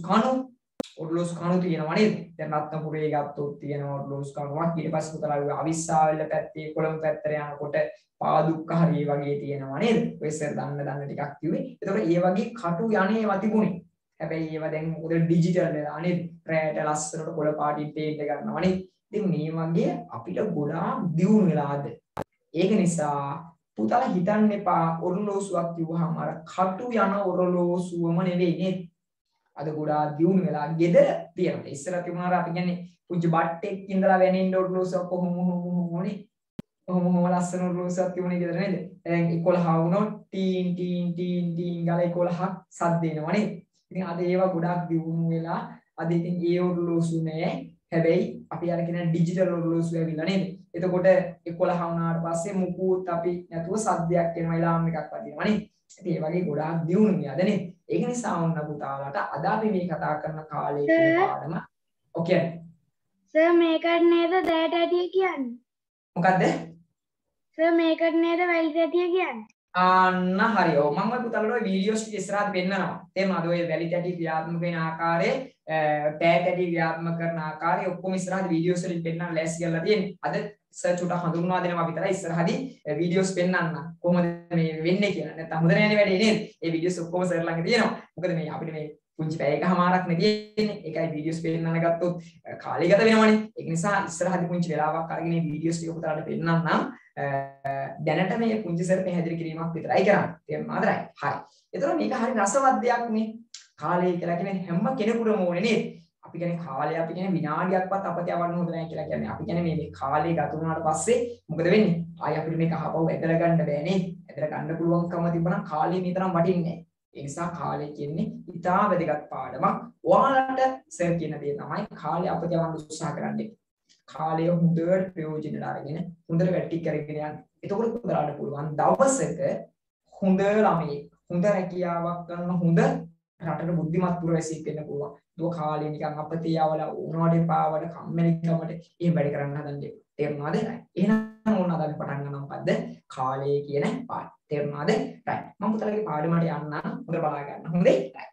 කණු තියෙනවා නේද? දැන් රත්නපුරේ ගත්තොත් තියෙනවා ඔරලෝසු කණුවක්. ඊට පස්සේ පුතාලගේ අවිස්සාවල පැත්තේ කොළඹ පැත්තට යනකොට පාදුක්ක හරිය වගේ තියෙනවා නේද? ඔය ඉස්සර දන්න ටිකක් කිව්වේ. ඒතකොට ඒ වගේ කටු යන්නේවා තිබුණේ. හැබැයි ඒවා දැන් මොකද ඩිජිටල් වෙලා නේද? රෑට ලස්සනට කොළ පාටින් පේන්ට් ගන්නවා නේද? ඉතින් මේ වගේ අපිට ගොඩාක් දියුණු වෙලාද. ඒක නිසා පුතාලා හිතන්න එපා ඔරලෝසුවක් කිව්වහම අර කටු යන ඔරලෝසුවම නෙවෙයි නේද? අද ගොඩාක් දියුණු වෙලා ගෙදර තියෙනවා. ඉස්සර තිබුණාර අපි කියන්නේ පුංචි බට්ටෙක් ඉඳලා වෙනින්න ඔරලෝසුවක් කොහොමනේ. කොහොම ලස්සන ඔරලෝසුවක් තිබුණේ ගෙදර නේද? දැන් 11 වුණොත් ටීන් ගාලා 11ක් සද්ද එනවා නේද? ඉතින් අද ඒවා ගොඩාක් දියුණු වෙලා අද ඉතින් ඒ ඔරලෝසු නෑ. හැබැයි අපි අර කියන ඩිජිටල් ඔරලෝසු ඇවිල්ලා නේද? එතකොට 11 වුණාට පස්සේ මුකුත් අපි නැතුව සද්දයක් එනවා එලාම් එකක් වදිනවා නේ. ඉතින් ඒ වගේ ගොඩාක් දියුණු නේද නේ. ඒක නිසා වුණ පුතාලාට අද අපි මේ කතා කරන කාලේ කියන පාඩම ඔකේ. සර් මේකට නේද දැයට ඇටිය කියන්නේ? මොකද්ද? සර් මේකට නේද වැලි ඇටිය කියන්නේ? අන්න හරි. ඔව් මම ඔය පුතාලට ඔය වීඩියෝස් ටික ඉස්සරහට පෙන්නනවා. තේරුණාද? ඔය වැලි තැටි ක්‍රියාත්මක වෙන ආකාරය, පෑ තැටි ක්‍රියාත්මක කරන ආකාරය ඔක්කොම ඉස්සරහට වීඩියෝස් වලින් පෙන්නන්න ලෑස්ති කරලා තියෙන්නේ. අද සර් චුට්ටක් හඳුන්වා දෙනවා විතරයි ඉස්සරහදී වීඩියෝස් පෙන්නන්න. කොහොමද මේ වෙන්නේ කියලා. නැත්නම් හොඳ නෑනේ වැඩේ නේද? ඒ වීඩියෝස් ඔක්කොම සර් ළඟ තියෙනවා. මොකද මේ අපිට මේ පුංචි පැය එකමාරක් නේ තියෙන්නේ. ඒකයි වීඩියෝස් පෙන්නන්න ගත්තොත් කාලය ගත වෙනවනේ. ඒක නිසා ඉස්සරහදී පුංචි වෙලාවක් අරගෙන මේ වීඩියෝස් ටික පුතාලට පෙන්නන්නම්. දැනට මේ පුංචි සර් පැහැදිලි කිරීමක් විතරයි කරන්නේ. තේරුණාද? හරි. ඒතර මේක හරි රසවත් දෙයක් නේ. කාලය කියලා කියන්නේ හැම කෙනෙකුටම ඕනේ නේද? අපි කියන්නේ කාලය අපි කියන්නේ විනාඩියක්වත් අපත යවන්න හොඳ නැහැ කියලා කියන්නේ. අපි කියන්නේ මේ කාලය ගත වුණාට පස්සේ මොකද වෙන්නේ? ආයි අපිට මේක අහපව් ඇදලා ගන්න බෑ නේද? ඇදලා ගන්න පුළුවන්කම තිබුණා කාලය මේ තරම් වටින්නේ නැහැ. ඒ නිසා කාලය කියන්නේ ඉතා වැදගත් පාඩමක්. ඔයාලට සර් කියන දේ තමයි කාලය අපත යවන්න උත්සාහ කරන්නේ. කාලය හොඳට ප්‍රයෝජනෙට අරගෙන හොඳට වැටි කරගෙන යන්න. එතකොට පුතාලට පුළුවන් දවසක හොඳ ළමයි හොඳ රැකියාවක් කරන හොඳ රටට බුද්ධිමත් පුරවැසියෙක් වෙන්න පුළුවන්. ඒක කාලේ නිකන් අපතේ යවලා උනෝඩේ පාවල කම්මැලිකමට එහෙම වැඩ කරන්න හදන්නේ. තේරුණාද? එහෙනම් ඕන අද අපි පටන් ගන්නවා මොකද්ද? කාලය කියන පාඩම. තේරුණාද? right. මම පුතාලගේ පාඩමට යන්න හොඳට බලා ගන්න. හොඳේ? right.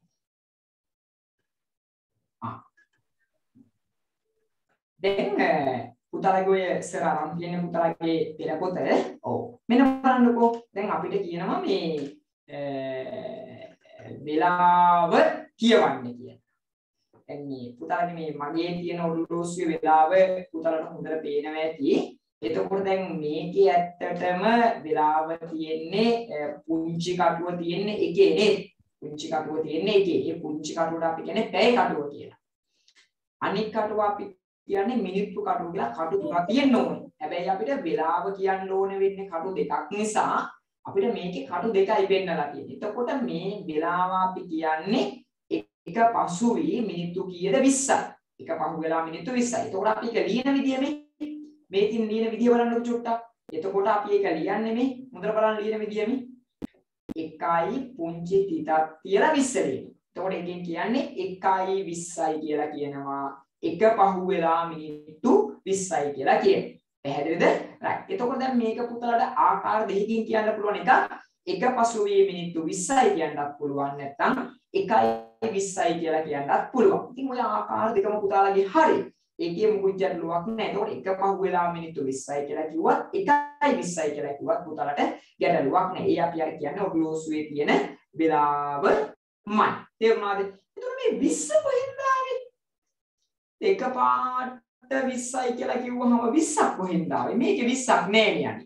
දැන් පුතාලගේ ඔය සර් අරන් තියෙන පුතාලගේ පෙරපොත ඔව් මෙන්න බලන්නකෝ දැන් අපිට කියනවා මේ වෙලාව කියවන්නේ කියලා. දැන් මේ පුතාලගේ මේ මගේ තියෙන ඔරලෝසුවේ වෙලාව පුතාලට හොඳට පේනවා ඇති. එතකොට දැන් මේකේ ඇත්තටම වෙලාව තියෙන්නේ පුංචි කටුව තියෙන්නේ එකේ නේද? පුංචි කටුව තියෙන්නේ එකේ. ඒ පුංචි කටුවට අපි කියන්නේ පැය කටුව කියලා. අනිත් කටුව අපි කියන්නේ මිනිත්තු කටු කියලා කටු තුනක් තියෙන්න ඕනේ. හැබැයි අපිට වෙලාව කියන්න ඕනේ වෙන්නේ කටු දෙකක් නිසා අපිට මේකේ කටු දෙකයි පෙන්නලා තියෙන්නේ. එතකොට මේ වෙලාව අපි කියන්නේ එක පසුවී මිනිත්තු කීයද 20යි. එක පහු වෙලා මිනිත්තු 20යි. එතකොට අපි ඒක ලියන විදිය මේ තින් ලියන විදිය බලන්නකො චුට්ටක්. එතකොට අපි ඒක ලියන්නේ මේ හොඳට බලන්න ලියන විදිය මේ එකයි පුංචි තිතක් කියලා 20 ලියනවා. එතකොට එකෙන් කියන්නේ 1යි 20යි කියලා කියනවා. එක පහු වෙලා මිනිත්තු 20යි කියලා කියන්නේ. පැහැදිලිද? right. එතකොට දැන් මේක පුතාලට ආකාර දෙකකින් කියන්න පුළුවන් එක පසුවී මිනිත්තු 20යි කියන්නත් පුළුවන් නැත්නම් 1:20යි කියලා කියන්නත් පුළුවන්. ඉතින් ඔය ආකාර දෙකම පුතාලගේ හරි. ඒකේ මුකුත් ගැටලුවක් නැහැ. එතකොට එක පහු වෙලා මිනිත්තු 20යි කියලා කිව්වත් 1:20යි කියලා කිව්වත් පුතාලට ගැටලුවක් නැහැ. ඒ අපි අර කියන්නේ ඔග්ලෝසුවේ තියෙන වෙලාවමයි. තේරුණාද? එතකොට මේ 20 කොහෙන්ද ආවේ? එකපාරට 20යි කියලා කිව්වහම 20ක් කොහෙන්ද ආවේ? මේකේ 20ක් නෑ නේ.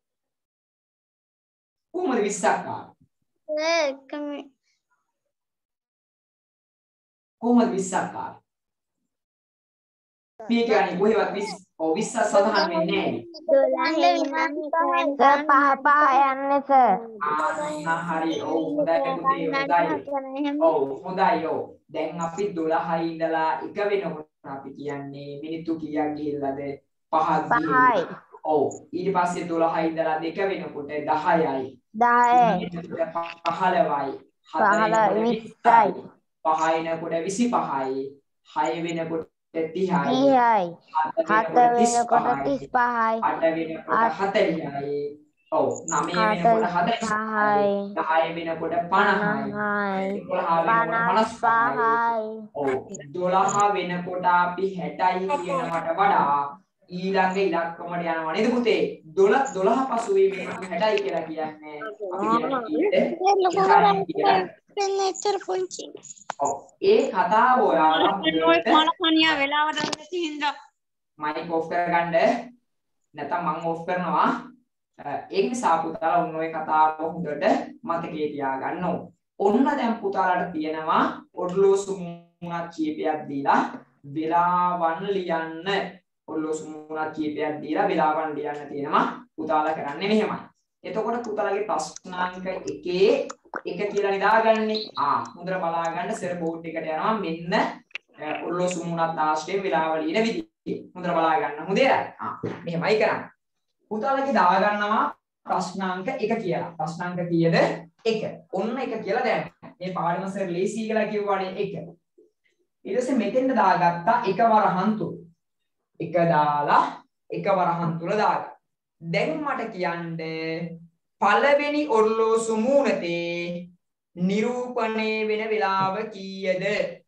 කොහොමද 20ක් ආවේ? කොහොමද 20ක් ආවේ? මේක අනේ කොහෙවත් 20 සඳහන් වෙන්නේ නෑ. 12 පහ යන්නේ සර්. හරි. ඔව් හොඳයි පුතේ හොඳයි. ඔව් හොඳයි ඔව්. දැන් අපි 12 ඉඳලා 1 වෙනකොට අපි කියන්නේ මිනිත්තු කීයක් ගිහිල්ලාද 5යි. ඔව් ඊට පස්සේ 12 ඉඳලා 2 වෙනකොට 10යි. 10යි. 15යි. 4 20යි. 5 වෙනකොට 25යි. 6 වෙනකොට 30යි. 7 වෙනකොට 35යි. 8 වෙනකොට 40යි. ඔව් 9 වෙනකොට 45යි. 10 වෙනකොට 50යි. 11 වෙනකොට 55යි. ඔව් 12 වෙනකොට අපි 60යි කියනවට වඩා ඊළඟ ඉලක්කමට යනවා නේද පුතේ? 12 පසුවේ මිනිත්තු 60යි කියලා කියන්නේ අපි කියන්නේ ඔව් ඒ කතාව ඔයාලා මොනකනියා වෙලාවට නැති හින්දා මයික් ඔෆ් කරගන්න නැත්නම් මම ඔෆ් කරනවා. ඒ නිසා පුතාලා ඔන්න ඔය කතාව හොඳට මතකයේ තියාගන්න ඕන. ඔන්න දැන් පුතාලාට තියෙනවා ඔරලෝසු මුණක් කීපයක් දීලා වෙලාවන් ලියන්න. ඔරලෝසු මුණක් කීපයක් දීලා වෙලාවන් ලියන්න තියෙනවා. පුතාලා කරන්නේ මෙහෙමයි. එතකොට පුතාලාගේ ප්‍රශ්නාංක 1 කියලා නිදාගන්නේ. හොඳට බලා ගන්න සර් බෝඩ් එකට යනවා. මෙන්න ඔරලෝසු මුණක් ආශ්‍රයෙන් වෙලාව ලියන විදිය. හොඳට බලා ගන්න. හොඳේ. මෙහෙමයි කරන්නේ. පුතාලගේ දා ගන්නවා ප්‍රශ්නාංක 1 කියලා. ප්‍රශ්නාංක කීයද? 1. ඔන්න 1 කියලා දැන්. මේ පාඩම සර් ලේසි කියලා කිව්වනේ 1. ඊට පස්සේ මෙතෙන්ට දාගත්තා එක වරහන් තුල. එක දාලා එක වරහන් තුල දාගත්තා. දැන් මට කියන්න පළවෙනි ඔරලෝසු මූණතේ නිරූපණය වෙන වෙලාව කීයද?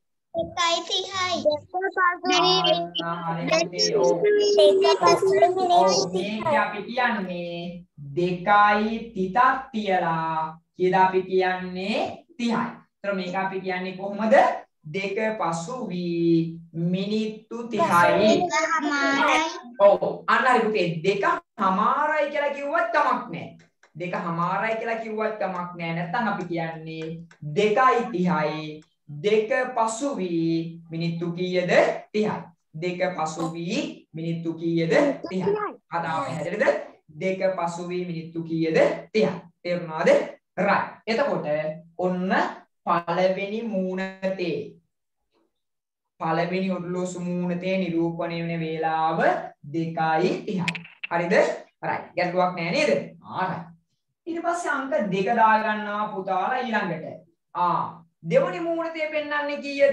1:30යි. අපි කියන්නේ 2:30ක් තියලා කීයද අපි කියන්නේ 30යි. ඒතර මේක අපි කියන්නේ කොහොමද? 2:05 මිනිත්තු 30යි. ඔව් අන්න හරි පුතේ 2:00යි කියලා කිව්වත් කමක් නැහැ. 2:00යි කියලා කිව්වත් කමක් නැහැ. නැත්නම් අපි කියන්නේ 2:30යි. 2:05 මිනිත්තු කීයද? 30යි. 2:05 මිනිත්තු කීයද? 30යි. අදාව හැදෙන්නද? 2:05 මිනිත්තු කීයද? 30යි. තේරුණාද? right. එතකොට ඔන්න පළවෙනි මූණතේ පළවෙනි ඔරලෝසු මූණතේ නිරූපණය වෙන වේලාව 2:30යි. හරිද? right. ගැටලුවක් නැහැ නේද? right. ඊට පස්සේ අංක 2 දා ගන්නවා පුතාලා ඊළඟට. දෙවනි මූණතේ පෙන්වන්නේ කීයද?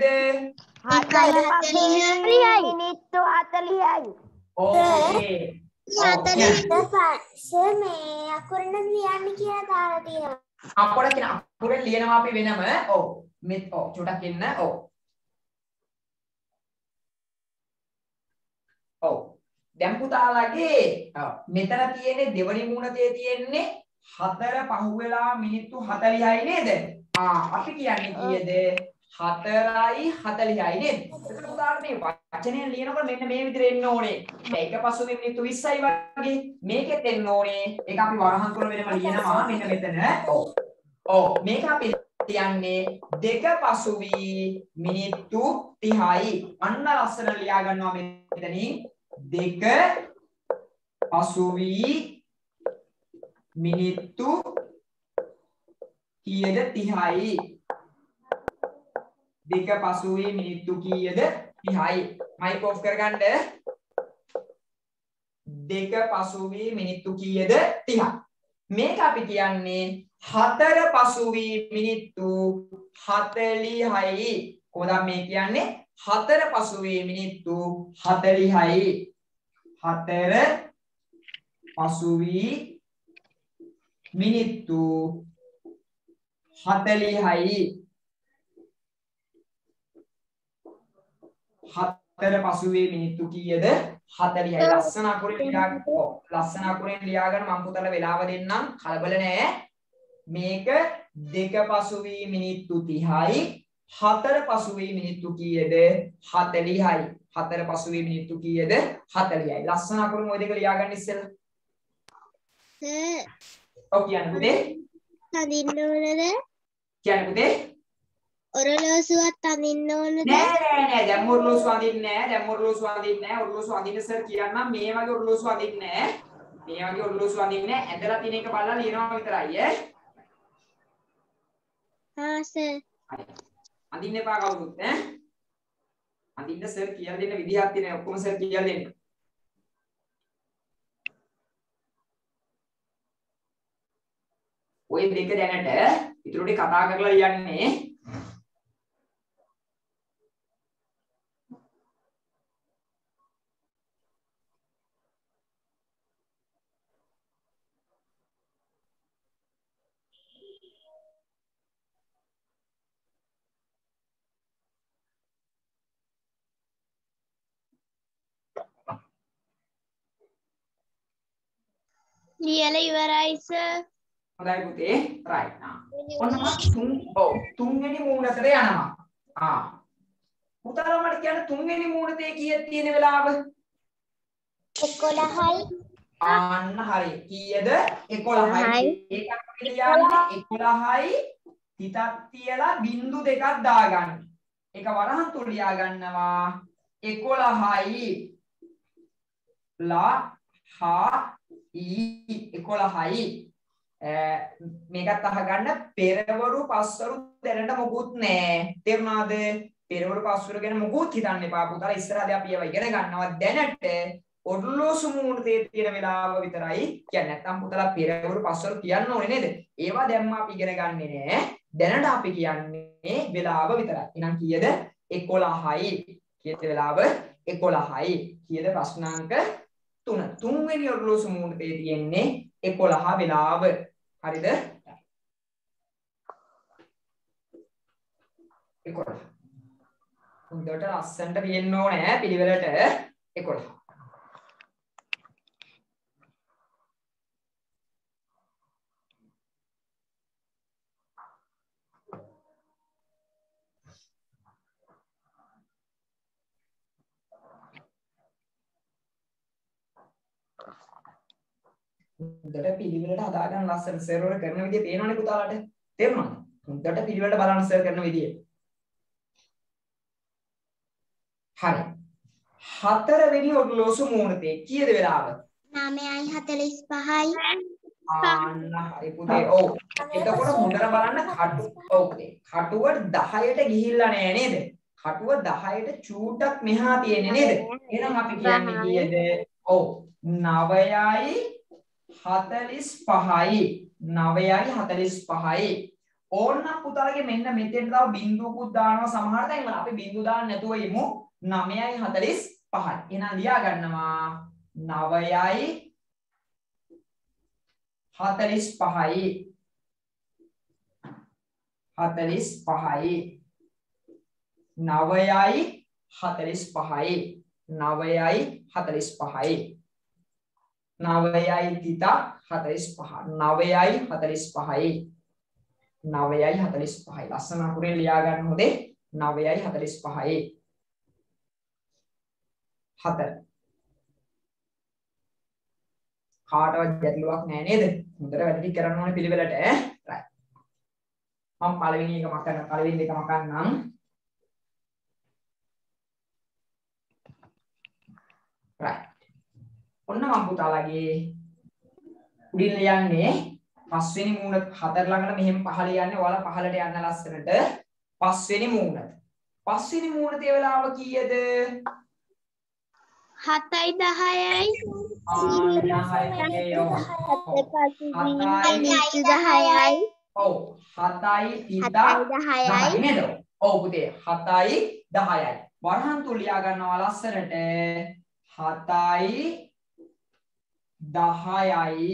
1:40යි. මිනිත්තු 40යි. ඕකේ. සර් මේ අකුරන ලියන්න කියලා දාලා තියෙනවා. අපොඩ කියන අකුරෙන් ලියනවා අපි වෙනම. ඔව්. මෙත් ඔව් චුටක් ඉන්න. ඔව්. ඔව්. දැන් පුතාලාගේ මෙතන තියෙන්නේ දෙවනි මූණතේ තියෙන්නේ 4 පහුවෙලා මිනිත්තු 40යි නේද? අපි කියන්නේ කීයද? 4:40යි නේද? එතකොට පුතාලා මේ වචනයෙන් ලියනකොට මෙන්න මේ විදිහට එන්න ඕනේ. මේක පසුව මිනිත්තු 20යි වගේ මේකෙත් එන්න ඕනේ. ඒක අපි වරහන් තුන වෙනම ලියනවා මෙන්න මෙතන. ඔව් මේක අපි කියන්නේ 2:05 මිනිත්තු 30යි. අන්න ලස්සන ලියා ගන්නවා මෙතනින් 2:05 මිනිත්තු කීයද? 30යි. 2:05 මිනිත්තු කීයද? 30යි. මයික් ඔෆ් කරගන්න. 2:05 මිනිත්තු කීයද? 30යි. මේක අපි කියන්නේ 4:05 මිනිත්තු 40යි. කොහොමද මේ කියන්නේ? 4:05 මිනිත්තු 40යි. 4:05 මිනිත්තු 40යි. 4:05 මිනිත්තු කීයද? 40යි. ලස්සන අකුරෙන් ලියාගන්න මම පුතල වෙලාව දෙන්නම්. කලබල නෑ. මේක 2:05 මිනිත්තු 30යි. 4:05 මිනිත්තු කීයද? 40යි. 4:05 මිනිත්තු කීයද? 40යි. ලස්සන අකුරෙන් ওই දෙක ලියාගන්න ඉස්සෙල්ලා. සර් ඔව් කියන්න පුතේ. තදින්න ඕනද? කියන්න පුතේ. ඔරලෝසුවත් තදින්න ඕනද? නෑ දැන් ඔරලෝසු අඳින්නේ නෑ. ඔරලෝසු අඳින්න සර් කියන්නම් මේ වගේ ඔරලෝසු අඳින්නේ නෑ. ඇඳලා තියෙන එක බලලා ලියනවා විතරයි ඈ. සර්. අඳින්න එපා කවුරුත් ඈ. අඳින්න සර් කියලා දෙන්න විදිහක් තියෙනවා. ඔක්කොම සර් කියලා දෙන්න. ඔය දෙක දැනට ඉතුරු ටික කතා කරලා ලියන්නේ. ලියලා ඉවරයි සර්. හොඳයි පුතේ. right. ඔන්න මම තුන්වෙනි මූණතට යනවා. පුතාලා මට කියන්න තුන්වෙනි මූණතේ කීයක් තියෙන වෙලාව? 11යි. අන්න හරි. කීයද? 11යි. ඒක අපි ලියන්නේ 11යි. හිතක් තියලා බිංදු දෙකක් දාගන්න. ඒක වරහන් තුල ලියා ගන්නවා 11යි. ලා හා ඊ 11යි. මේකත් අහගන්න පෙරවරු පස්වරු දැනට මොකුත් නැහැ. තේරුණාද? පෙරවරු පස්වරු ගැන මොකුත් හිතන්න එපා පුතාලා. ඉස්සරහදී අපි ඒවා ඉගෙන ගන්නවා. දැනට ඔරලෝසු මූණතේ තියෙන වෙලාව විතරයි කියන්නේ. නැත්නම් පුතාලා පෙරවරු පස්වරු කියන්න ඕනේ නේද? ඒවා දැම්ම අපි ඉගෙන ගන්නේ නැහැ. දැනට අපි කියන්නේ වෙලාව විතරයි. එහෙනම් කීයද? 11යි. කීයද වෙලාව? 11යි. කීයද ප්‍රශ්නාංක 3. තුන්වෙනි ඔරලෝසු මූණතේ තියෙන්නේ 11 වෙලාව. හරිද? 11. හොඳට ලස්සනට තියෙන්න ඕනේ පිළිවෙලට 11. හොඳට පිළිවෙලට හදාගන්න ලස්සන සර් වල කරන විදිය පේනවනේ පුතාලට. තේරුණාද? හොඳට පිළිවෙලට බලන්න සර් කරන විදිය. හරි. හතරවෙනි ඔරලෝසු මූණතේ කීයද වෙලාව? 9:45යි. ආන්න හරි පුතේ. ඔව්. එතකොට හොඳට බලන්න ඔව් පුතේ. කටුව 10ට ගිහිල්ලා නෑ නේද? කටුව 10ට චූටක් මෙහා තියෙන්නේ නේද? එහෙනම් අපි කියන්නේ කීයද? ඔව්. 9යි 45යි 9:45යි ඕන්නම් පුතාලගේ මෙන්න මෙතෙන් තව බිංදුවකුත් දානවා සමහර තැන්වල අපි බිංදුව දාන්න නැතුව ඉමු 9:45යි එහෙනම් ලියා ගන්නවා 9:45යි 9:45යි 9:45යි 9:45යි 9යි තිතා 45 9යි 45යි 9යි 45යි ලස්සන අකුරෙන් ලියා ගන්න හොඳේ 9යි 45යි 4 කාටවත් ගැටලුවක් නැහැ නේද හොඳට වැඩ ටික කරන්න ඕනේ පිළිවෙලට ඈ රයිට් මම පළවෙනි එක මකන්න පළවෙනි එක මකන්නම් රයිට් ඔන්න මම පුතාලගේ උඩින් ලියන්නේ පස්වෙනි මූණ හතර ළඟට මෙහෙම පහළ යන්නේ ඔයාලා පහළට යන්න ලස්සනට පස්වෙනි මූණ පස්වෙනි මූණේ වෙලාව කීයද 7:10යි. 10යි 7:10යි. ඔව් 7යි 10යි නේද ඔව් පුතේ 7යි 10යි වරහන් තුල ලියා ගන්නවා ලස්සනට 7යි 10යි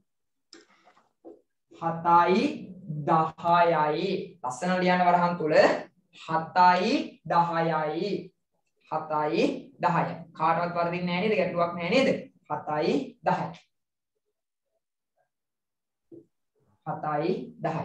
7යි 10යි ලස්සන ලියන්න වරහන් තුල 7යි 10යි 7යි 10යි කාටවත් වරදින්නේ නැහැ නේද ගැටලුවක් නැහැ නේද 7යි 10යි 7යි 10යි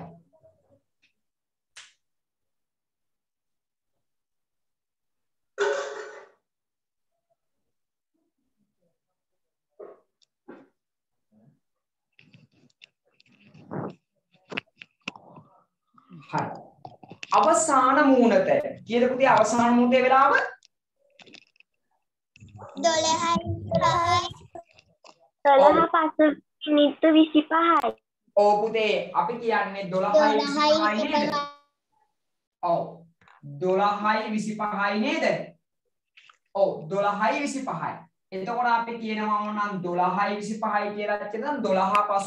හරි අවසාන මූණත කීයද පුතේ අවසාන මූණේ වෙලාව 12:05 මිනිත්තු 25යි. ඔව් පුතේ අපි කියන්නේ 12:25යි නේද? ඔව් 12:25යි නේද? ඔව් 12:25යි. එතකොට අපි කියනවා නම් 12:25යි කියලා කියනනම් 12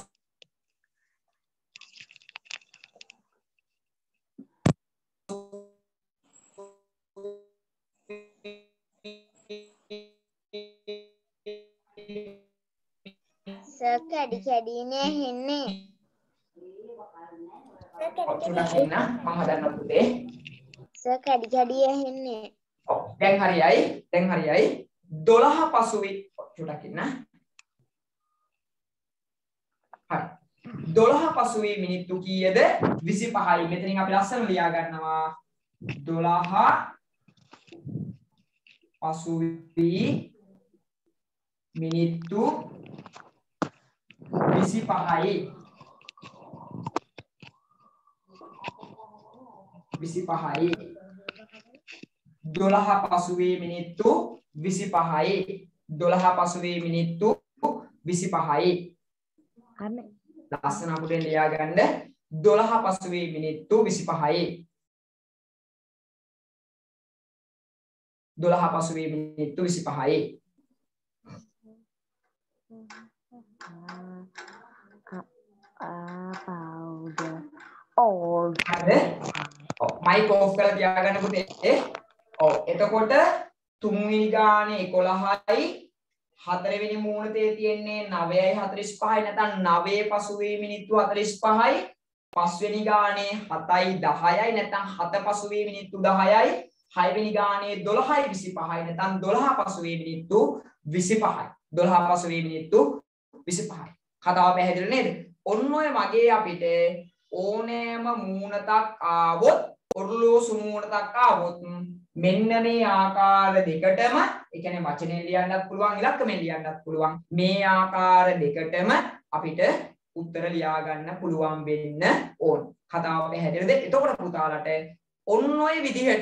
සර් කැඩි කැඩිනේ ඇහෙන්නේ. මම හදන්න පුතේ. සර් කැඩි කැඩි ඇහෙන්නේ. ඔව් දැන් හරියයි 12 පසුවි චුට්ටක් ඉන්න. හරි 12 පසුවි මිනිත්තු කීයද 25යි. මෙතනින් අපි ලස්සන ලියා ගන්නවා 12 පසුවි මිනිත්තු 25යි 25යි 12 පසුවි මිනිත්තු 25යි 12 පසුවි මිනිත්තු 25යි ලස්සන අපුඩෙන් ලියා ගන්න 12 පසුවි මිනිත්තු 25යි 12 පසුවි මිනිත්තු 25යි Oh, හරිද? ඔව් මයික් ඕෆ් කරලා තියාගන්න පුතේ. ඔව් එතකොට තුන්වෙනි ගානේ 11යි හතරවෙනි මූණතේ තියෙන්නේ 9යි 45යි නැත්නම් 9 පසුවේ මිනිත්තු 45යි පස්වෙනි ගානේ 7යි 10යි නැත්නම් 7 පසුවේ මිනිත්තු 10යි හයවෙනි ගානේ 12යි 25යි නැත්නම් 12 පසුවේ මිනිත්තු 25යි 12 පසුවේ මිනිත්තු 25යි කතාව පැහැදිලි නේද ඔන්න ඔය වගේ අපිට ඕනෑම මූණතක් ආවොත් ඔරලෝසු මූණතක් ආවොත් මෙන්න මේ ආකාර දෙකටම ඒ කියන්නේ වචනෙන් ලියන්නත් පුළුවන් ඉලක්කමෙන් ලියන්නත් පුළුවන් මේ ආකාර දෙකටම අපිට උත්තර ලියා ගන්න පුළුවන් වෙන්න ඕන කතාව පැහැදිලිද එතකොට පුතාලට ඔන්න ඔය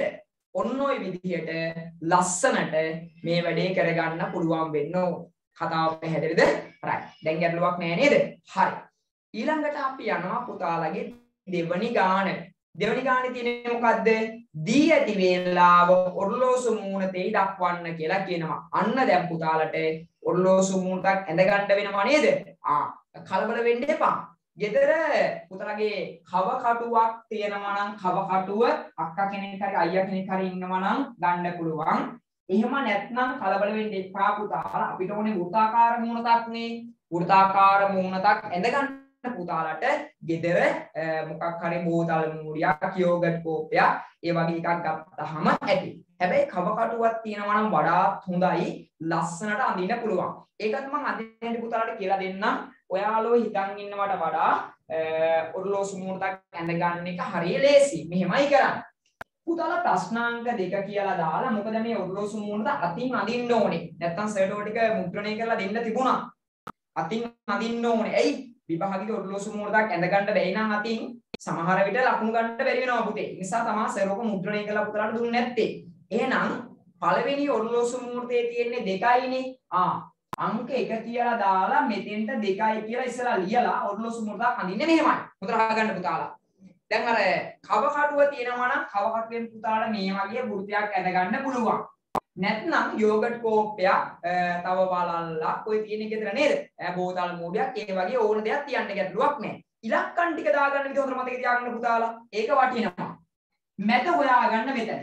විදිහට ලස්සනට මේ වැඩේ කරගන්න පුළුවන් වෙන්න ඕන කතාව පැහැදිලිද right දැන් ගැටලුවක් නෑ නේද හරි ඊළඟට අපි යනවා පුතාලගේ දෙවනි ගානට දෙවනි ගානේ තියෙන්නේ මොකද්ද දී ඇති වේලාව ඔරලෝසු මූණතේ දක්වන්න කියලා කියනවා අන්න දැන් පුතාලට ඔරලෝසු මූණතක් ඇඳ ගන්න වෙනවා නේද කලබල වෙන්න එපා ගෙදර පුතාලගේ කව කටුවක් තියෙනවා නම් කව කටුව අක්කා කෙනෙක් හරි අයියා කෙනෙක් හරි ඉන්නවා නම් ගන්න පුළුවන් එහෙම නැත්නම් කලබල වෙන්න එපා පුතාලා අපිට ඕනේ වෘත්තාකාර මූණතක් නේ වෘත්තාකාර මූණතක් ඇඳ ගන්න පුතාලට ගෙදර මොකක් හරි බෝතල් මූඩියක් යෝගට් කෝප්පයක් ඒ වගේ එකක් ගත්තාම ඇති. හැබැයි කව කටුවක් තියෙනවා නම් වඩාත් හොඳයි ලස්සනට අඳින්න පුළුවන්. ඒකත් මම අදින්න පුතාලට කියලා දෙන්නම්. ඔයාලෝ හිතන් ඉන්නවට වඩා ඔරලෝසු මූණතක් ඇඳ ගන්න එක හරිය ලේසි. මෙහෙමයි කරන්නේ. පුතාලා ප්‍රශ්නාංක 2 කියලා දාලා මොකද මේ ඔරලෝසු මූණත අතින් අඳින්න ඕනේ. නැත්තම් සර්ටෝ ටික මුද්‍රණය කරලා දෙන්න තිබුණා. අතින් අඳින්න ඕනේ. ඇයි? විභාගික ඔරලෝසු මූණතක් ඇඳ ගන්න බැයි නම් අතින් සමහර විට ලකුණු ගන්න බැරි වෙනවා පුතේ. ඒ නිසා තමයි සර්වක මුද්‍රණය කරලා පුතාලට දුන්නේ නැත්තේ. එහෙනම් පළවෙනි ඔරලෝසු මූණතේ තියෙන්නේ 2යිනේ. අංක 1 කියලා දාලා මෙතෙන්ට 2යි කියලා ඉස්සලා ලියලා ඔරලෝසු මූණතක් අඳින්නේ මෙහෙමයි. හොඳට අහගන්න පුතාලා. දැන් අර කව කටුව තියෙනවා නම් කව කටුවෙන් පුතාලට මේ වගේ වෘත්තයක් ඇඳ ගන්න පුළුවන්. නැත්නම් යෝගට් කෝප්පයක් තව බලල්ලක් ඔය තියෙන ගෙදර නේද? බෝතල් මූඩයක් ඒ වගේ ඕන දෙයක් තියන්න ගැටලුවක් නැහැ. ඉලක්කම් ටික දාගන්න විදිහ හොඳට මතක තියාගන්න පුතාලා. ඒක වටිනවා. මැද හොයාගන්න මෙතන.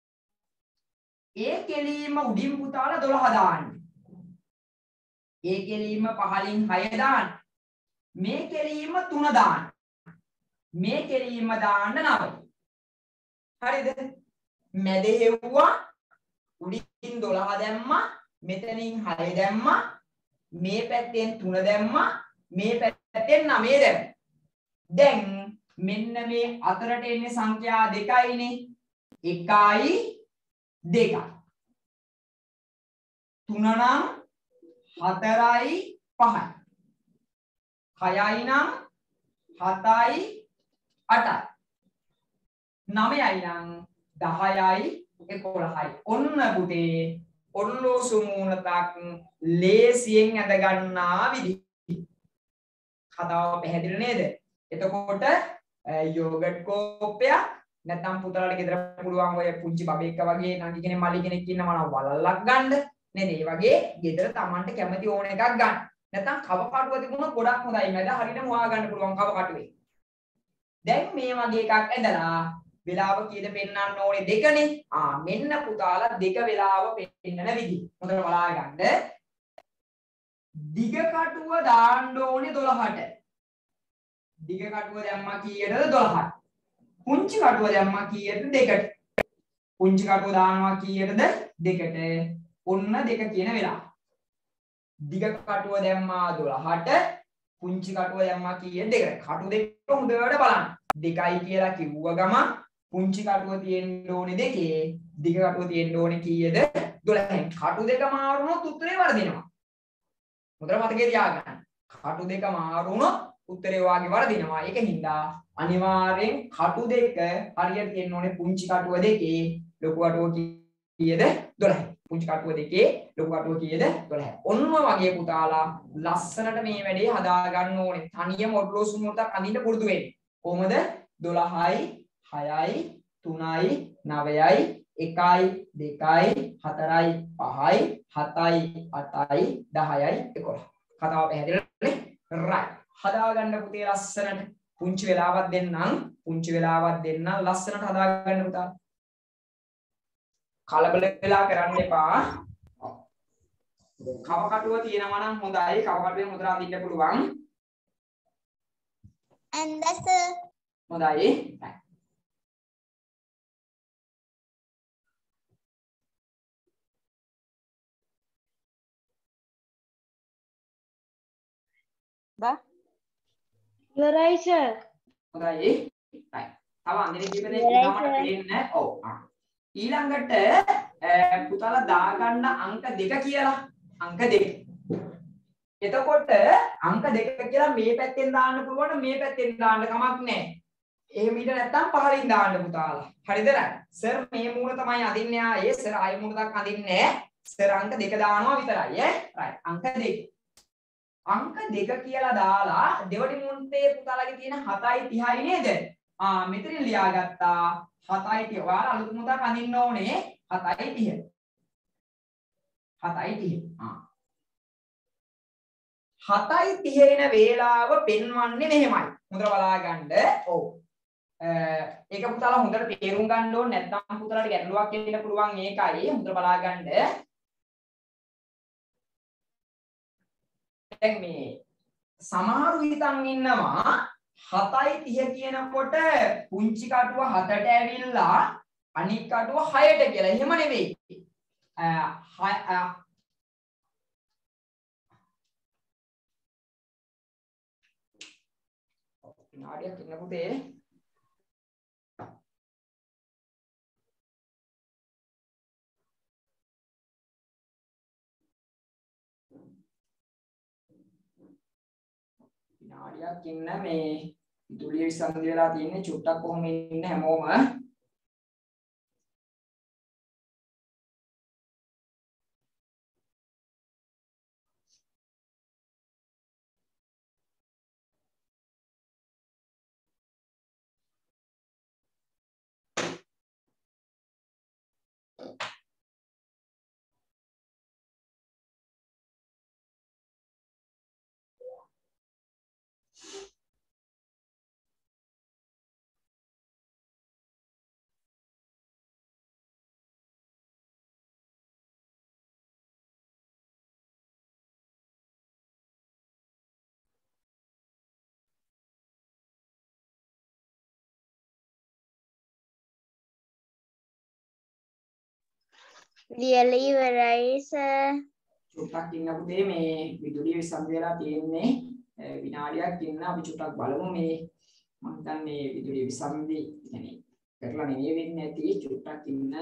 ඒ කෙලීම උඩින් පුතාලා 12 දාන්න. ඒ කෙලීම පහලින් 6 දාන්න. මේ කෙලීම 3 දාන්න. මේ කෙලීම දාන්න 9. හරිද? මැද හෙව්වා උඩින් 12 දැම්මා මෙතනින් 6 දැම්මා මේ පැත්තෙන් 3 දැම්මා මේ පැත්තෙන් 9 දැම්මා දැන් මෙන්න මේ අතරට එන්නේ සංඛ්‍යා දෙකයිනේ 1යි 2යි 3 නම් 4යි 5යි 6යි නම් 7යි 8යි 9යි නම් 10යි 11යි ඔන්න පුතේ ඔරලෝසු මූණතක් ලේසියෙන් ඇඳ ගන්නා විදිහ කතාව පැහැදිලි නේද එතකොට යෝගට් කෝප්පයක් නැත්නම් පුතාලට ගෙදර පුළුවන් ඔය පුංචි බබෙක්ක වගේ නංගි කෙනෙක් මල්ලි කෙනෙක් ඉන්නවා නම් වලල්ලක් ගන්න නේද ඒ වගේ ගෙදර Tamanට කැමති ඕන එකක් ගන්න නැත්නම් කව කටුව තිබුණොත් ගොඩක් හොඳයි මැද හරියටම හොයා ගන්න පුළුවන් කව කටුවේ දැන් මේ වගේ එකක් ඇඳලා වෙලාව කීයද පෙන්වන්න ඕනේ දෙකනේ මෙන්න පුතාලා දෙක වෙලාව පෙන්නන විදිහ හොඳට බලා ගන්න දිග කටුව දාන්න ඕනේ 12ට දිග කටුව දැම්මා කීයටද 12ට පුංචි කටුව දැම්මා කීයටද 2ට පුංචි කටුව දානවා කීයටද 2ට ඔන්න 2 කියන වෙලාව දිග කටුව දැම්මා 12ට පුංචි කටුව දැම්මා කීයද 2ට කටු දෙක හොඳට බලන්න 2යි කියලා කිව්ව ගමන් පුංචි කටුව තියෙන්න ඕනේ 2 දිග කටුව තියෙන්න ඕනේ කීයද 12න් කටු දෙක මාරු වුණොත් උත්තරේ වර්ධිනවා හොඳට මතකේ තියාගන්න කටු දෙක මාරු වුණොත් උත්තරේ වාගේ වර්ධිනවා ඒකින්ද අනිවාර්යෙන් කටු දෙක හරියට තියෙන්න ඕනේ පුංචි කටුව 2 ලොකු කටුව කීයද 12 පුංචි කටුව 2 ලොකු කටුව කීයද 12 ඔන්න වගේ පුතාලා ලස්සනට මේ වැඩේ හදා ගන්න ඕනේ තනියම ඔරලෝසු මූණතක් අඳින්න පුරුදු වෙන්න කොහමද 12යි 6යි 3යි 9යි 1යි 2යි 4යි 5යි 7යි 8යි 10යි 11 කතාව පැහැදිලිනේ right හදා ගන්න පුතේ ලස්සනට පුංචි වෙලාවක් දෙන්නම් ලස්සනට හදා ගන්න පුතා කලබල වෙලා කරන්න එපා. කව කටුව තියෙනවා නම් හොඳයි. කව කටුවෙන් හොඳට අඳින්න පුළුවන්. ඇන්දස හොඳයි. ඉවරයි සර්. හොඳයි. තව අඳින කීප දෙනෙක් ඉන්නවා මට පේන්නේ. ඔව්. ඊළඟට පුතාලා දාගන්න අංක 2 කියලා. අංක 2. එතකොට අංක 2 කියලා මේ පැත්තෙන් දාන්න පුළුවන් මේ පැත්තෙන් දාන්න කමක් නැහැ. එහෙම ඊට නැත්තම් පහලින් දාන්න පුතාලා. හරිද නේද? සර් මේ මූණ තමයි අදින්නේ ආයේ. සර් ආයෙ මූණ දක් අදින්නේ නැහැ. සර් අංක 2 දානවා විතරයි ඈ. රයිට්. අංක 2. අංක 2 කියලා දාලා දෙවනි මුන්තේ පුතාලගේ තියෙන 7:30යි නේද? මෙතන ලියාගත්තා 7:30. ඔයාලා අලුත් මුතක් අඳින්න ඕනේ 7:30. 7:30. 7:30 එන වේලාව පෙන්වන්නේ මෙහෙමයි. හොඳට බලා ගන්න. ඔව්. ඒක පුතාලා හොඳට තේරුම් ගන්න ඕනේ නැත්නම් පුතාලාට ගැටලුවක් එන්න පුළුවන් ඒකයි. හොඳට බලා ගන්න. දැන් මේ සමහරු හිතන් ඉන්නවා 7:30 කියනකොට පුංචි කටුව 7ට ඇවිල්ලා අනිත් කටුව 6ට කියලා. එහෙම නෙවෙයි. විනාඩියක් ඉන්න පුතේ. විනාඩියක් ඉන්න මේ විදුලිය විසන්දි වෙලා තියෙන්නේ චුට්ටක් කොහොම ඉන්න හැමෝම ලියලා ඉවරයි සර්. චුට්ටක් ඉන්න පුතේ මේ විදුලිය විසන්දි වෙලා තියෙන්නේ විනාඩියක් ඉන්න අපි චුට්ටක් බලමු මේ මම හිතන්නේ විදුලිය විසන්දි يعني කරලා නෙවෙයි වෙන්නේ නැති චුට්ටක් ඉන්න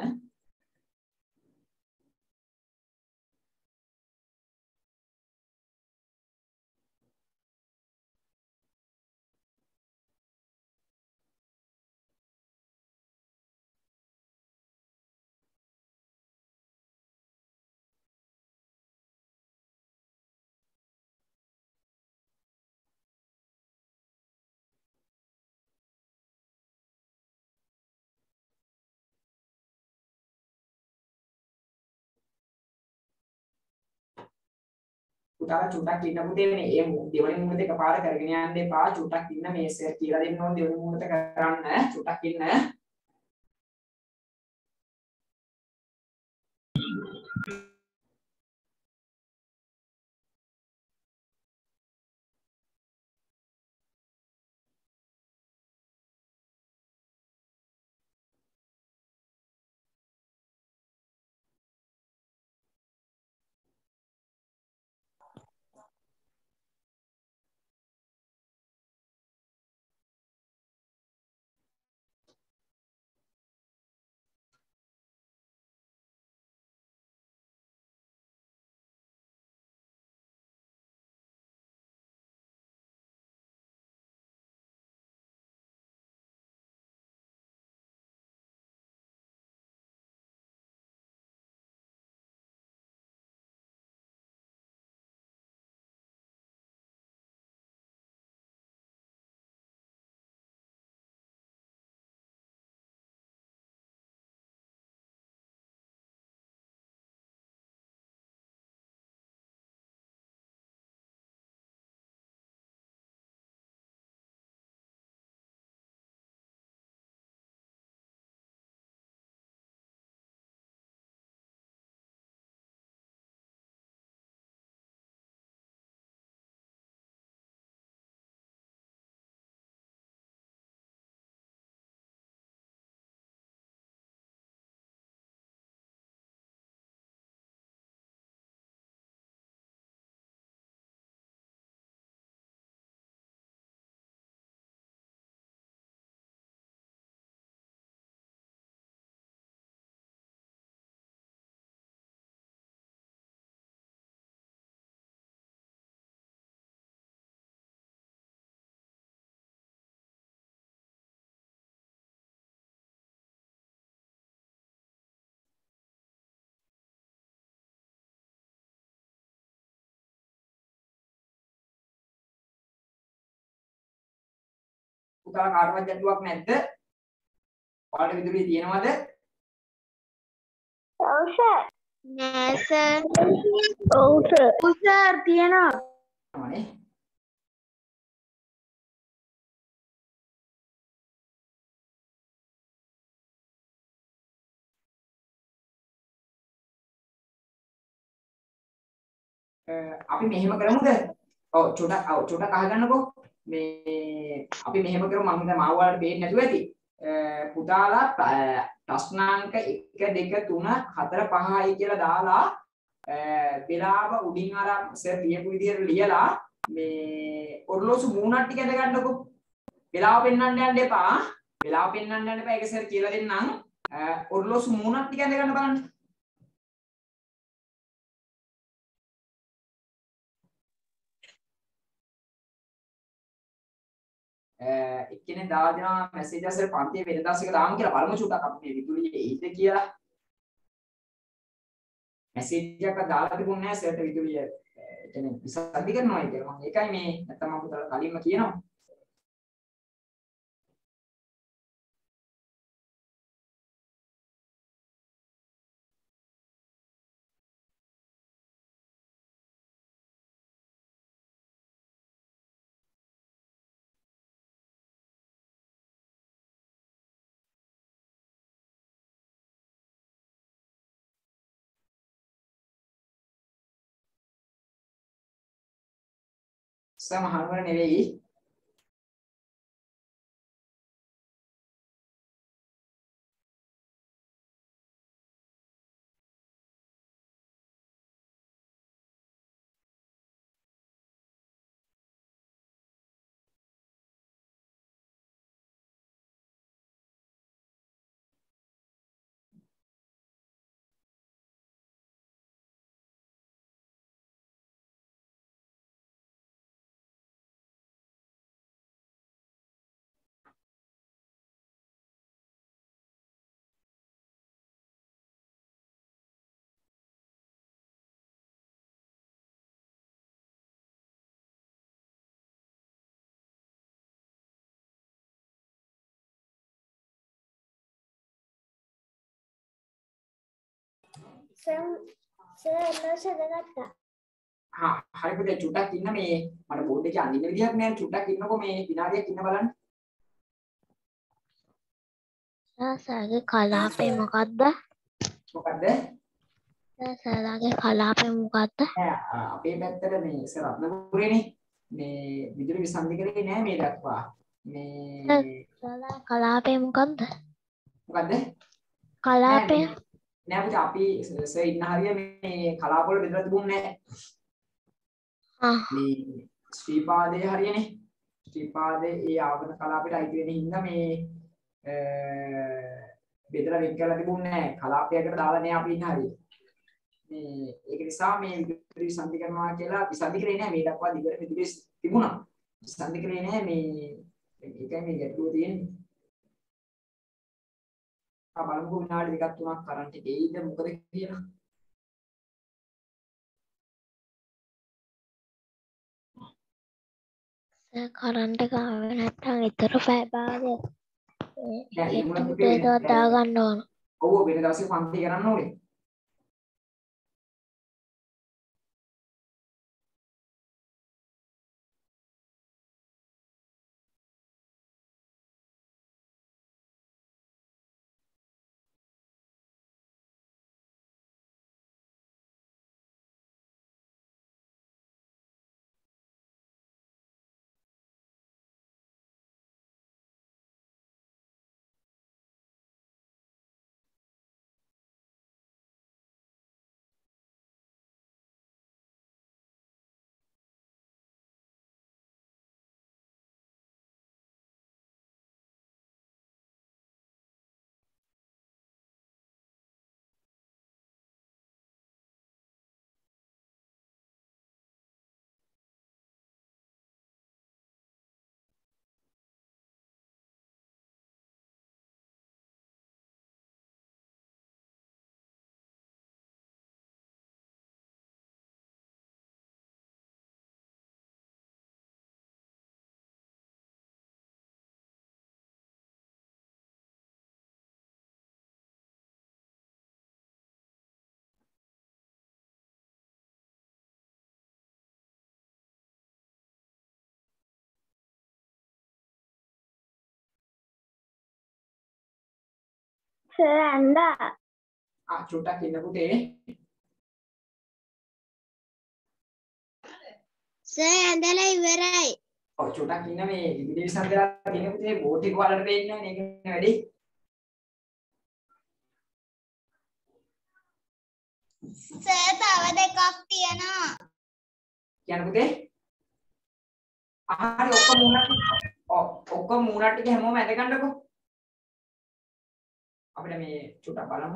පුතාලා චුට්ටක් ඉන්න පුතේ මේ දෙවනි මූණ දෙක පාර කරගෙන යන්න එපා චුට්ටක් ඉන්න මේ සර් කියලා දෙන්න ඕන දෙවනි මූණට කරන්න චුට්ටක් ඉන්න පුතාලා කාටවත් ගැටලුවක් නැද්ද? ඔයාලට විදුලිය තියෙනවද? ඔව් සර්. නෑ සර්. ඔව් සර්. සර් තියෙනවා. නේ. අපි මෙහෙම කරමුද? ඔව් චුට්ටක් අහගන්නකෝ. මේ අපි මෙහෙම කරමු මම හිතා මාව වලට පේන්නේ නැතුව ඇති. පුතාලා ප්‍රශ්නාංක 1 2 3 4 5යි කියලා දාලා වෙලාව උඩින් අර සර් කියපු විදිහට ලියලා මේ ඔරලෝසු මූණක් ටික ඇඳ ගන්නකෝ. වෙලාව පෙන්වන්න යන්න එපා. වෙලාව පෙන්වන්න යන්න එපා. ඒක සර් කියලා දෙන්නම්. ඔරලෝසු මූණක් ටික ඇඳ ගන්න බලන්න. එක්කෙනෙක් දාලා දෙනවා මැසේජ් එකක් පන්තියේ වෙනදාස් එක දාමු කියලා බලමු චුට්ටක් අපි මේ විදුලියේ එයිද කියලා. මැසේජ් එකක් දාලා තිබුණේ නැහැ සර්ට විදුලිය කියන්නේ විසන්ධි කරනවා කියලා. මම ඒකයි මේ නැත්තම් මම පුතාලා කලින්ම කියනවා. සමහරවල් නෙවෙයි. හරි පුතේ චුට්ටක් ඉන්න මේ මට බෝඩ් එකේ අඳින්න විදියක් නෑ චුට්ටක් ඉන්නකෝ මේ විනාඩියක් ඉන්න බලන්න. සර්ගේ කලාපේ මොකද්ද? මොකද්ද? සර්ගේ කලාපේ මොකද්ද? අපේ පැත්තට මේ සර් රත්නපුරේනේ මේ විදුලි විසන්ධි කරේ නෑ මේ දක්වා. මේ සර්ගේ කලාපේ මොකද්ද? මොකද්ද? කලාපේ නෑ පුතේ අපි සර් ඉන්න හරිය මේ කලාප වල බෙදලා තිබුණේ නෑ. මේ ශ්‍රීපාදයේ හරියනේ. ශ්‍රීපාදයේ ඒ ආවන කලාපයට අයිති වෙන හින්දා මේ බෙදලා වෙන් කරලා තිබුණේ නෑ. කලාපයකට දාලා නෑ අපි ඉන්න හරිය. මේ ඒක නිසා මේ විදුලි විසන්ධි කරනවා කියලා විසන්ධි කරේ නෑ මේ දක්වා දිගට විදුලි තිබුණා. විසන්ධි කරේ නෑ මේ ඒකයි මේ ගැටලුව තියෙන්නේ. බලමු විනාඩි දෙකක් තුනක් කරන්ට් එක එයිද මොකද කියලා. කරන්ට් එක ආවේ නැත්නම් ඊතර පැය භාගයක් දැන් ඒ මුලක් ඒකත් දාගන්න ඕන. ඔව් වෙන දවසේ පන්ති කරන්න ඕනේ. සර් ඇඳා. චුට්ටක් ඉන්න පුතේ. සර් ඇඳලා ඉවරයි. ඔව් චුට්ටක් ඉන්න මේ ඉදිරි විසන්දලා තියෙන පුතේ බෝඩ් එක වලට පේන්නේ නැහැ නේ ඒක වැඩි. සර් තව දෙකක් තියෙනවා. කියන්න පුතේ. හරි ඔක්කොම මූණට ටික හැමෝම ඇඳ ගන්නකො. අපිට මේ චුට්ටක් බලමු.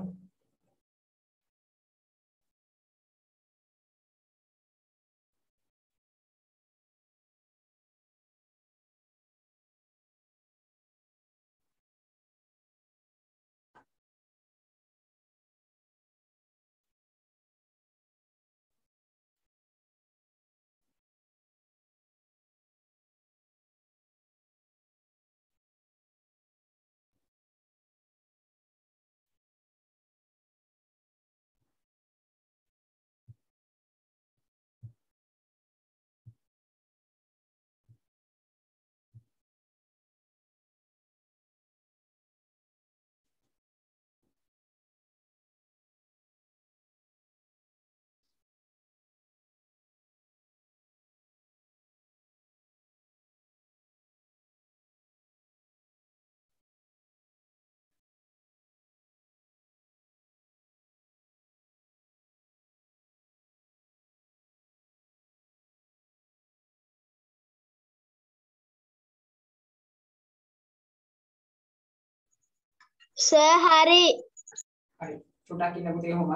සර් හරි. හරි චුට්ටක් ඉන්න පුතේ කොහොම.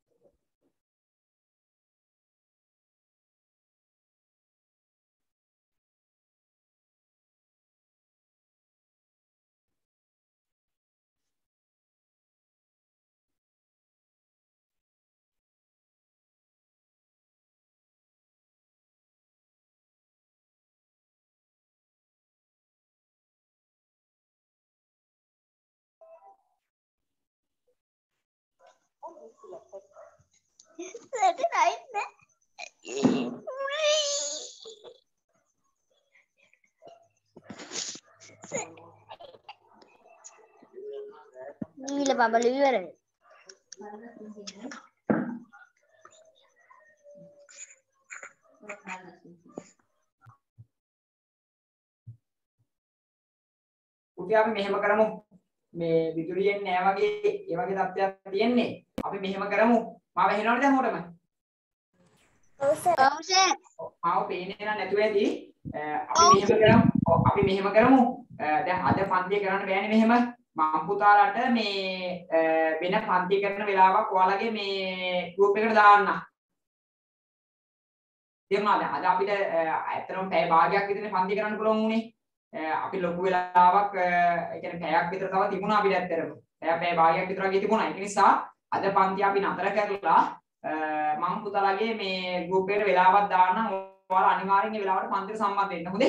සර් right නේ. නීල බබල ඉවරයි. පුතේ අපි මෙහෙම කරමු. මේ විදුලියෙන් නෑ වගේ ඒ වගේ තත්ත්වයක් තියෙන්නේ. අපි මෙහෙම කරමු. මාව ඇහෙනවද දැන් මොකටම? ඔව් සර්. ඔව් සර්. මාව පේන්නේ නැතුව ඇති. අපි මෙහෙම කරමු. දැන් අද පන්තිය කරන්න බෑනේ මෙහෙම. මම පුතාලට මේ වෙන පන්ති කරන වෙලාවක් ඔයාලගේ මේ ගෲප් එකට දාන්න. තේරුණාද? අද අපිට ඇත්තටම පැය භාගයක් විතර පන්ති කරන්න පුළුවන් වුණේ. අපි ලොකු වෙලාවක් ඒ කියන්නේ පැයක් විතර තව තිබුණා අපිට ඇත්තටම. පැය භාගයක් විතර වගේ තිබුණා. ඒක නිසා අද පන්ති අපි නතර කරලා මම පුතාලගේ මේ ගෲප් එකට වෙලාවක් දාන්න. ඔයාලා අනිවාර්යෙන් මේ වෙලාවට පන්තිට සම්බන්ධ වෙන්න. හොඳේ?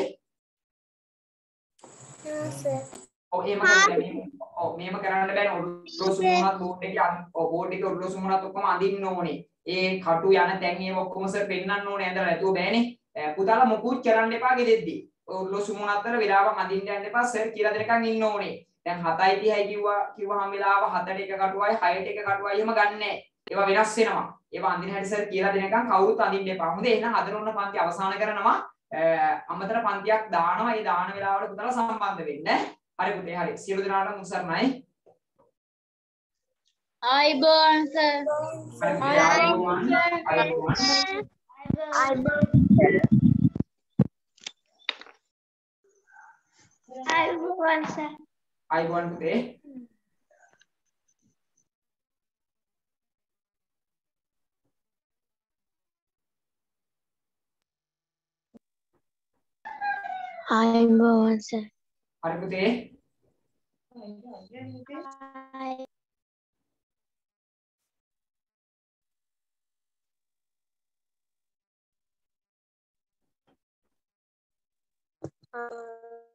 හා සර්. මෙහෙම කරන්න බෑනේ. ඔරලෝසු මුණත් බෝඩ් එකේ ඔරලෝසු මුණත් ඔක්කොම අඳින්න ඕනේ. ඒ කටු යන තැන් ඒව ඔක්කොම සර් පෙන්නන්න ඕනේ. ඇඳලා නැතුව බෑනේ. පුතාලා මුකුත් කරන්න එපා ගෙදෙද්දි. ඔරලෝසු මුණ අතර වෙලාවක් අඳින්න යන්න එපා. සර් කියලා දෙනකන් ඉන්න ඕනේ. දැන් 7:30යි කිව්වහම වෙලාව 7ට එක කටුවයි 6ට එක කටුවයි එහෙම ගන්නෑ. ඒවා වෙනස් වෙනවා. ඒවා අඳින හැටි සර් කියලා දෙනකන් කවුරුත් අඳින්න එපා. හොඳේ. එහෙනම් අද ඔන්න පන්ති අවසන් කරනවා. අමතර පන්තියක් දානවා. ඒ දාන වෙලාවට පුතාලා සම්බන්ධ වෙන්න. හරි පුතේ හරි. සියලු දෙනාටම උසරණයි. ආයිබෝන් සර්. අයිබෝන් සර්. අයිබෝන් පුතේ. ආයිබෝන් සර්. හරි පුතේ.